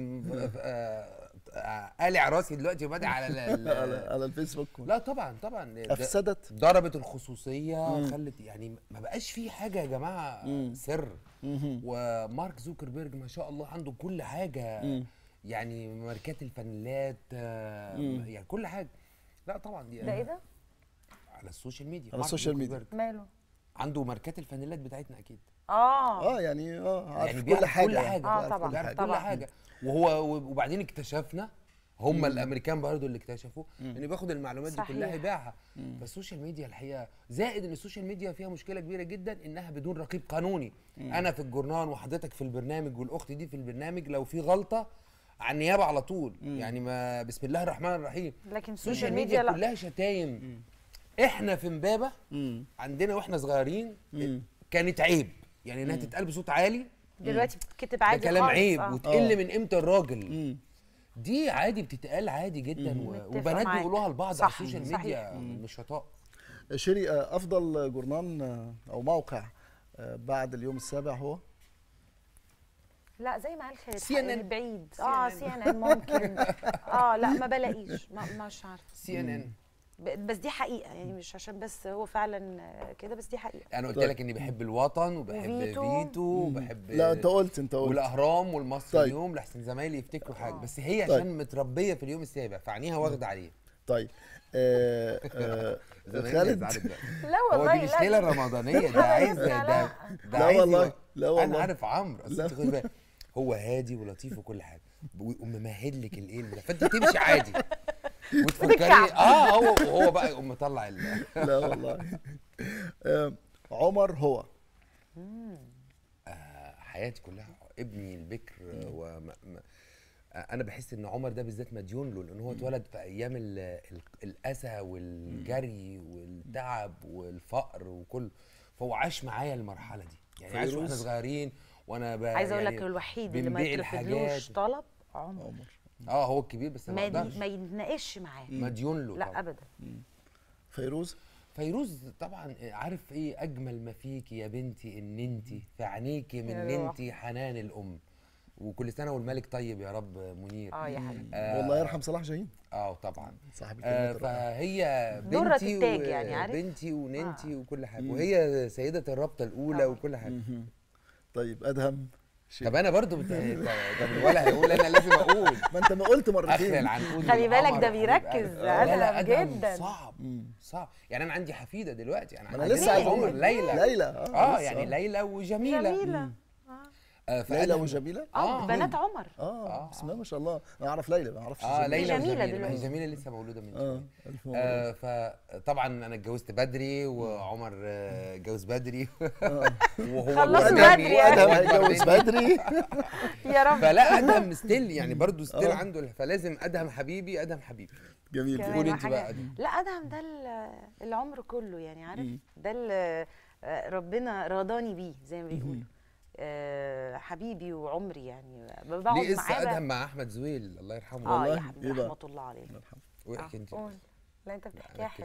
قالع راسي دلوقتي وبادئ على الفيسبوك. لا طبعا افسدت، ضربت الخصوصيه، خلت يعني ما بقاش في حاجه يا جماعه سر. ومارك زوكربيرج ما شاء الله عنده كل حاجه، يعني ماركات الفانيلات، يعني كل حاجه. لا طبعا دي ده ايه ده؟ على السوشيال ميديا. على السوشيال ميديا. ماله؟ عنده ماركات الفانيلات بتاعتنا اكيد. يعني عارف يعني كل بيعرف حاجه كل يعني. حاجه. بيعرف طبعا. كل بيعرف حاجه. كل طبعاً. حاجه. وبعدين اكتشفنا هم الامريكان برضو اللي اكتشفوا ان بياخد المعلومات دي صحيح. كلها يبيعها. فالسوشيال ميديا الحقيقه زائد ان السوشيال ميديا فيها مشكله كبيره جدا انها بدون رقيب قانوني. انا في الجورنال وحضرتك في البرنامج والاخت دي في البرنامج، لو في غلطه على النيابه على طول. يعني ما بسم الله الرحمن الرحيم. لكن السوشيال ميديا لا. كلها شتايم. احنا في امبابه عندنا واحنا صغيرين كانت عيب، يعني انها تتقال بصوت عالي دلوقتي بتتكتب ده عادي كلام خالص. عيب وتقل من قيمه الراجل. دي عادي بتتقال عادي جدا وبنات معاك. بيقولوها لبعض صح. على السوشيال صحيح. ميديا مش شطاء. شيري، افضل جورنان او موقع بعد اليوم السابع هو لا زي ما قال خالد CNN. بعيد. CNN. CNN ممكن. لا ما بلاقيش، مش عارفه. CNN. بس دي حقيقه، يعني مش عشان بس هو فعلا كده، بس دي حقيقه. انا قلت طيب. لك اني بحب الوطن وبحب وفيتو. فيتو وبحب لا انت قلت والاهرام والمصري طيب. اليوم لحسن زمايلي يفتكروا حاجه، بس هي طيب. عشان متربيه في اليوم السابع فعينيها واخده عليه. طيب زمايلي خالد. هيزعلوا دلوقتي. لا والله هو دي مش ليله رمضانيه، ده عايز ده لا عايز والله، لا والله. انا عارف عمرو، اصل لا. انت خدي بالك هو هادي ولطيف وكل حاجه ويقوم ممهد لك الايه ده فانت تمشي عادي وتفكري هو بقى يقوم مطلع لا والله. عمر هو حياتي كلها ابني البكر. انا بحس ان عمر ده بالذات مديون له، لان هو اتولد في ايام الاسى والجري والتعب والفقر وكله، فهو عاش معايا المرحله دي، يعني عاش واحنا صغيرين وانا عايزه اقول يعني لك الوحيد اللي ما بنبيع يترفضلوش طلب عمر. هو الكبير بس ما اقدرش ما يتناقش معاه. مديون له لا طبعا. ابدا. فيروز طبعا عارف ايه اجمل ما فيكي يا بنتي ان انتي في عينيكي من انتي حنان الام، وكل سنه والملك طيب يا رب منير. يا حبيبي. والله يرحم صلاح جاهين. طبعا صاحب الكلمات فهي درة بنتي التاج يعني عارف؟ بنتي وننتي وكل حاجه، وهي سيده الرابطه الاولى وكل حاجه. طيب ادهم. طب انا برضو ولا هيقول انا لازم اقول ما انت ما قلت اخر مرتين. العنقود خلي بالك والقمر ده بيركز لا جدا. صعب يعني انا عندي حفيده دلوقتي، انا لسه عايز عمر اقول ليلى لسه. يعني ليلى وجميله. ليلى وجميلة. بنات عمر. بسم الله ما شاء الله. انا اعرف ليلى، ما اعرفش ليلى جميلة وجميلة. دلوقتي. هي جميله لسه مولوده من شويه. ألف مبروك. فطبعا انا اتجوزت بدري وعمر اتجوز بدري وهو خلصوا الوحيد بدري وأنا ادهم أكبر هيتجوز مني. بدري. يا رب. فلا ادهم ستيل يعني برضو ستيل عنده فلازم ادهم حبيبي ادهم حبيبي. جميل. كمان قولي انت حاجة- بقى ادهم. لا ادهم ده العمر كله، يعني عارف ده اللي ربنا رضاني بيه زي ما بيقولوا. حبيبي وعمري، يعني بقعد ليه معاه قصه ادهم مع احمد زويل الله يرحمه. يا والله. حبيبي إيه بقى؟ رحمه الله عليه. واحكي انت. قول. لا انت بتحكيها حلو.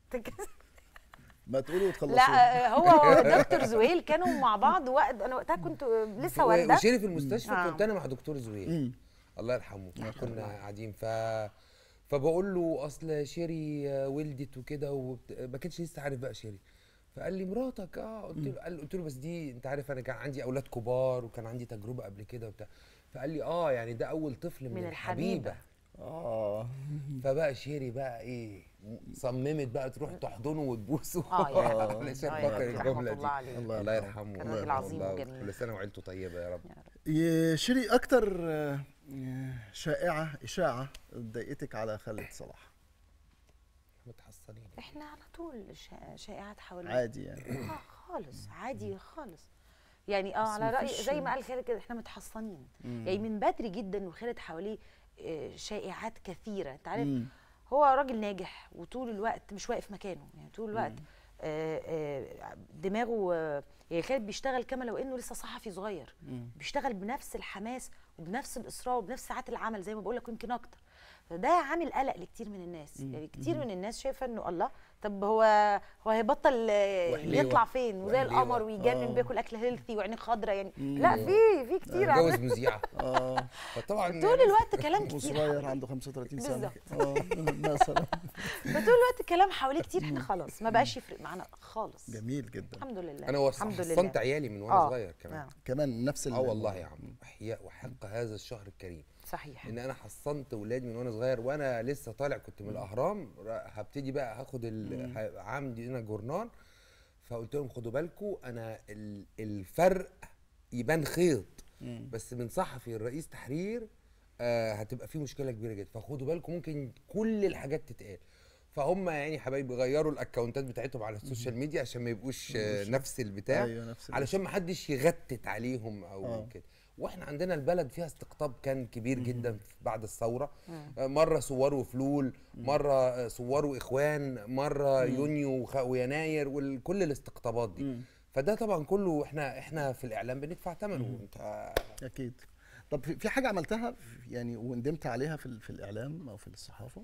ما تقولوا وتخلصوا. لا هو دكتور زويل كانوا مع بعض وقت انا وقتها كنت لسه والده. وشيري في المستشفى كنت انا مع دكتور زويل الله يرحمه. كنا قاعدين فبقول له اصل شيري ولدت وكده وما كانش لسه عارف بقى شيري، فقال لي مراتك قلت له بس دي انت عارف انا كان عندي اولاد كبار وكان عندي تجربه قبل كده وبتاع، فقال لي يعني ده اول طفل من الحبيبه. فبقى شيري بقى ايه صممت بقى تروح تحضنه وتبوسه علشان خاطر الجمله دي. الله يرحمه. كان راجل عظيم وجميل. كل سنه وعيلته طيبه يا رب. شيري، اكتر اشاعه ضايقتك على خالد صلاح؟ متحصنين احنا على طول شائعات حوالينا عادي يعني. خالص عادي خالص، يعني على رأي زي ما قال خالد كده احنا متحصنين. يعني من بدري جدا وخالد حواليه شائعات كثيره. انت عارف هو راجل ناجح وطول الوقت مش واقف مكانه، يعني طول الوقت دماغه يعني خالد بيشتغل كما لو انه لسه صحفي صغير، بيشتغل بنفس الحماس وبنفس الاصرار وبنفس ساعات العمل زي ما بقول لك، ويمكن اكتر. فده عامل قلق لكتير من الناس. يعني كتير من الناس شايفه انه الله طب هو هيبطل وحليوة. يطلع فين وزي وحليوة. القمر ويجنن بياكل اكل هيلثي وعينيه خضرا يعني. لا في كتير اتجوز مذيعه اه فطبعا طول الوقت كلام كتير وصغير عنده 35 سنه بالظبط. مثلا. فطول الوقت الكلام حواليه كتير، احنا خلاص ما بقاش يفرق معانا خالص. جميل جدا. الحمد لله. انا الحمد حصنت عيالي من وانا صغير كمان. كمان نفس اه والله يا عم، احياء وحق هذا الشهر الكريم. صحيح. ان انا حصنت ولادي من وانا صغير، وانا لسه طالع كنت من الاهرام، هبتدي بقى هاخد عندي هنا جورنال، فقلت لهم خدوا بالكم انا الفرق يبان خيط، بس من صحفي الرئيس تحرير هتبقى فيه مشكله كبيره جدا، فخدوا بالكم ممكن كل الحاجات تتقال. فهم يعني حبايبي غيروا الاكونتات بتاعتهم على السوشيال ميديا عشان ما يبقوش نفس البتاع. أيوة نفس علشان ما حدش يغتت عليهم او كده. واحنا عندنا البلد فيها استقطاب كان كبير جدا بعد الثوره. مره صوروا فلول، مره صوروا اخوان، مره يونيو ويناير وكل الاستقطابات دي. فده طبعا كله احنا في الاعلام بندفع ثمنه. انت اكيد. طب في حاجه عملتها يعني وندمت عليها في الاعلام او في الصحافه؟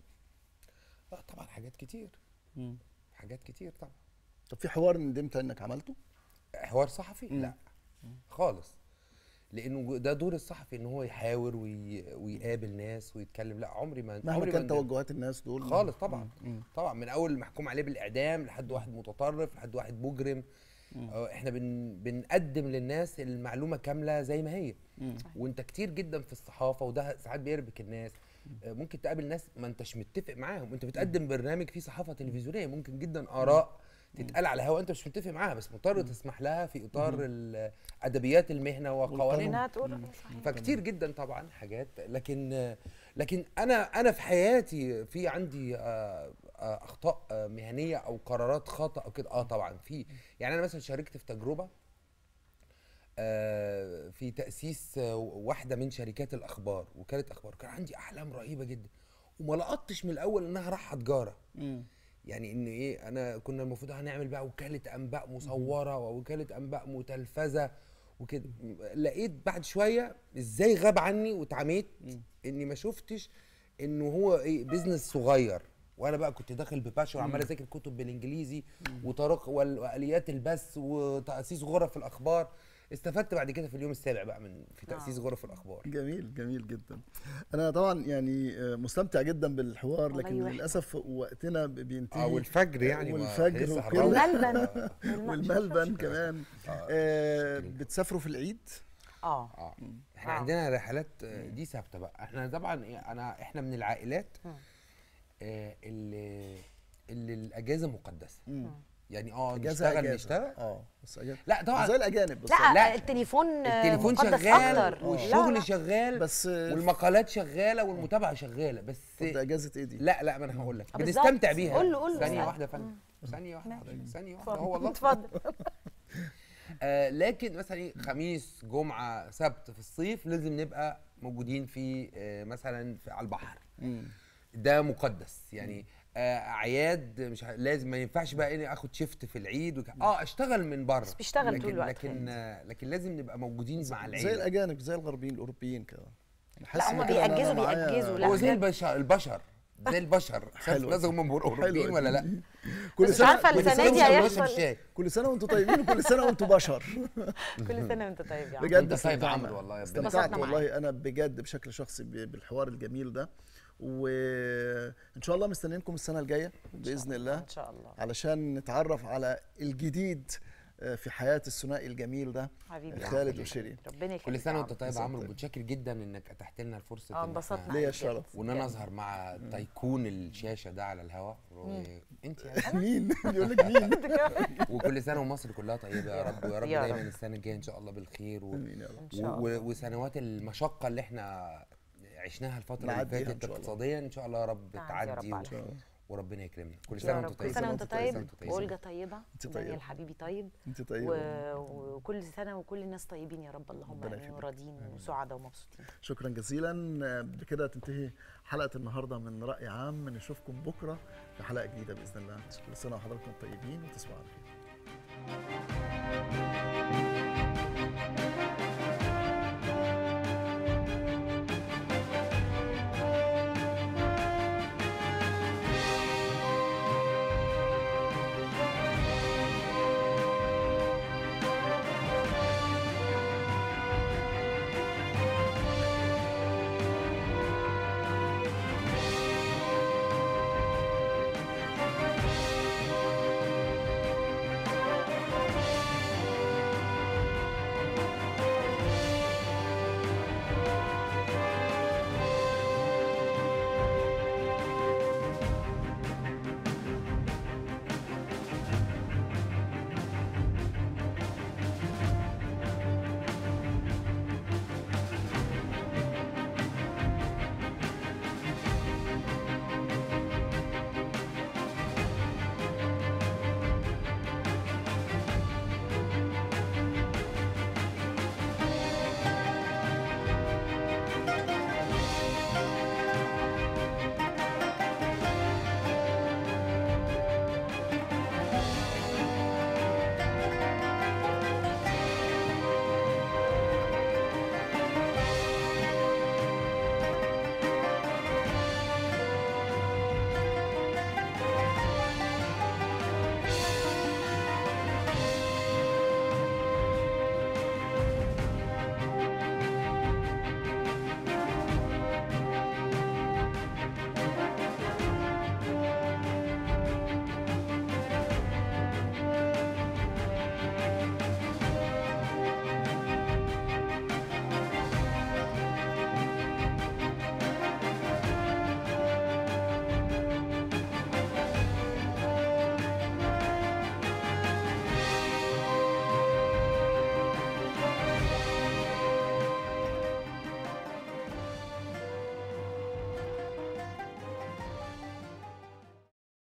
طبعا حاجات كتير. حاجات كتير طبعا. طب في حوار ندمت انك عملته؟ حوار صحفي؟ لا خالص. لانه ده دور الصحفي ان هو يحاور ويقابل ناس ويتكلم. لا عمري ما مهما كان توجهات الناس دول خالص طبعا. طبعا من اول محكوم عليه بالاعدام لحد واحد متطرف لحد واحد مجرم. احنا بنقدم للناس المعلومه كامله زي ما هي. وانت كتير جدا في الصحافه وده ساعات بيربك الناس. ممكن تقابل ناس ما انتش متفق معاهم، انت بتقدم برنامج فيه صحافه تلفزيونيه، ممكن جدا اراء تتقال على الهواء انت مش متفق معاها، بس مضطر تسمح لها في اطار ادبيات المهنه وقوانينها. فكتير جدا طبعا حاجات. لكن انا في حياتي في عندي اخطاء مهنيه او قرارات خطا او كده. طبعا في. يعني انا مثلا شاركت في تجربه في تاسيس واحده من شركات الاخبار، وكاله اخبار. كان عندي احلام رهيبه جدا وما لقطتش من الاول انها رايحه تجاره. يعني ان ايه، انا كنا المفروض هنعمل بقى وكاله انباء مصوره ووكاله انباء متلفزه وكده. لقيت بعد شويه ازاي غاب عني واتعميت اني ما شفتش انه هو ايه بيزنس صغير. وانا بقى كنت داخل بباشا وعمال اذاكر كتب بالانجليزي وطرق واليات البث وتاسيس غرف الاخبار. استفدت بعد كده في اليوم السابع بقى في تاسيس غرف الاخبار. جميل جميل جدا. انا طبعا يعني مستمتع جدا بالحوار، لكن للاسف وقتنا بينتهي. والفجر يعني والفجر والملبن والملبن كمان. بتسافروا في العيد؟ احنا عندنا رحلات دي ثابته بقى. احنا طبعا احنا من العائلات اللي الاجازه مقدسه. يعني نشتغل بس أجازة. لا طبعا زي الاجانب. بس لا التليفون شغال والشغل شغال بس والمقالات شغاله والمتابعه شغاله. بس ده اجازه ايه دي؟ لا ما انا هقول لك بنستمتع بيها. قول له ثانيه واحده يا فندم، ثانيه واحده هو والله اتفضل. لكن مثلا خميس جمعه سبت في الصيف لازم نبقى موجودين في مثلا على البحر. ده مقدس يعني. اعياد مش لازم، ما ينفعش بقى اني اخد شيفت في العيد اشتغل من بره. بس بيشتغل طول الوقت. لكن لازم نبقى موجودين مع العيله زي الاجانب زي الغربيين الاوروبيين كده. لا هم بيأجزوا. هو زي البشر زي البشر. لازم هم اوروبيين ولا لا؟ كل سنه عارفه السنه دي هيحصل. كل سنه وانتم طيبين وكل سنه وانتم بشر. كل سنه وانت طيب يا عم. بجد طيب يا عمرو والله استمتعت والله انا بجد بشكل شخصي بالحوار الجميل ده. وان شاء الله مستنيينكم السنه الجايه باذن الله ان شاء الله علشان نتعرف على الجديد في حياه الثنائي الجميل ده خالد وشيرين. ربنا يخليك. كل سنه وانت طيب يا عمرو. متشكر جدا انك اتحت لنا الفرصه. انبسطنا. ليا الشرف. وان انا اظهر مع تيكون الشاشه ده على الهواء. انت مين بيقول لك مين؟ وكل سنه ومصر كلها طيبه يا رب. ويا رب دايما السنه الجايه ان شاء الله بالخير وسنوات المشقه اللي احنا عشناها الفتره اللي فاتت اقتصاديا ان شاء الله يا رب تعدي وربنا يكرمنا. كل سنه وانت طيب. كل سنه وانت طيب. اولجا طيبه. انت طيبه. الحبيبي طيب. انت طيبه. وكل سنه وكل الناس طيبين يا رب. اللهم امين وراضيين وسعداء ومبسوطين. شكرا جزيلا. بكده تنتهي حلقه النهارده من راي عام. نشوفكم بكره في حلقه جديده باذن الله. كل سنه وحضراتكم طيبين وتصبحوا على خير.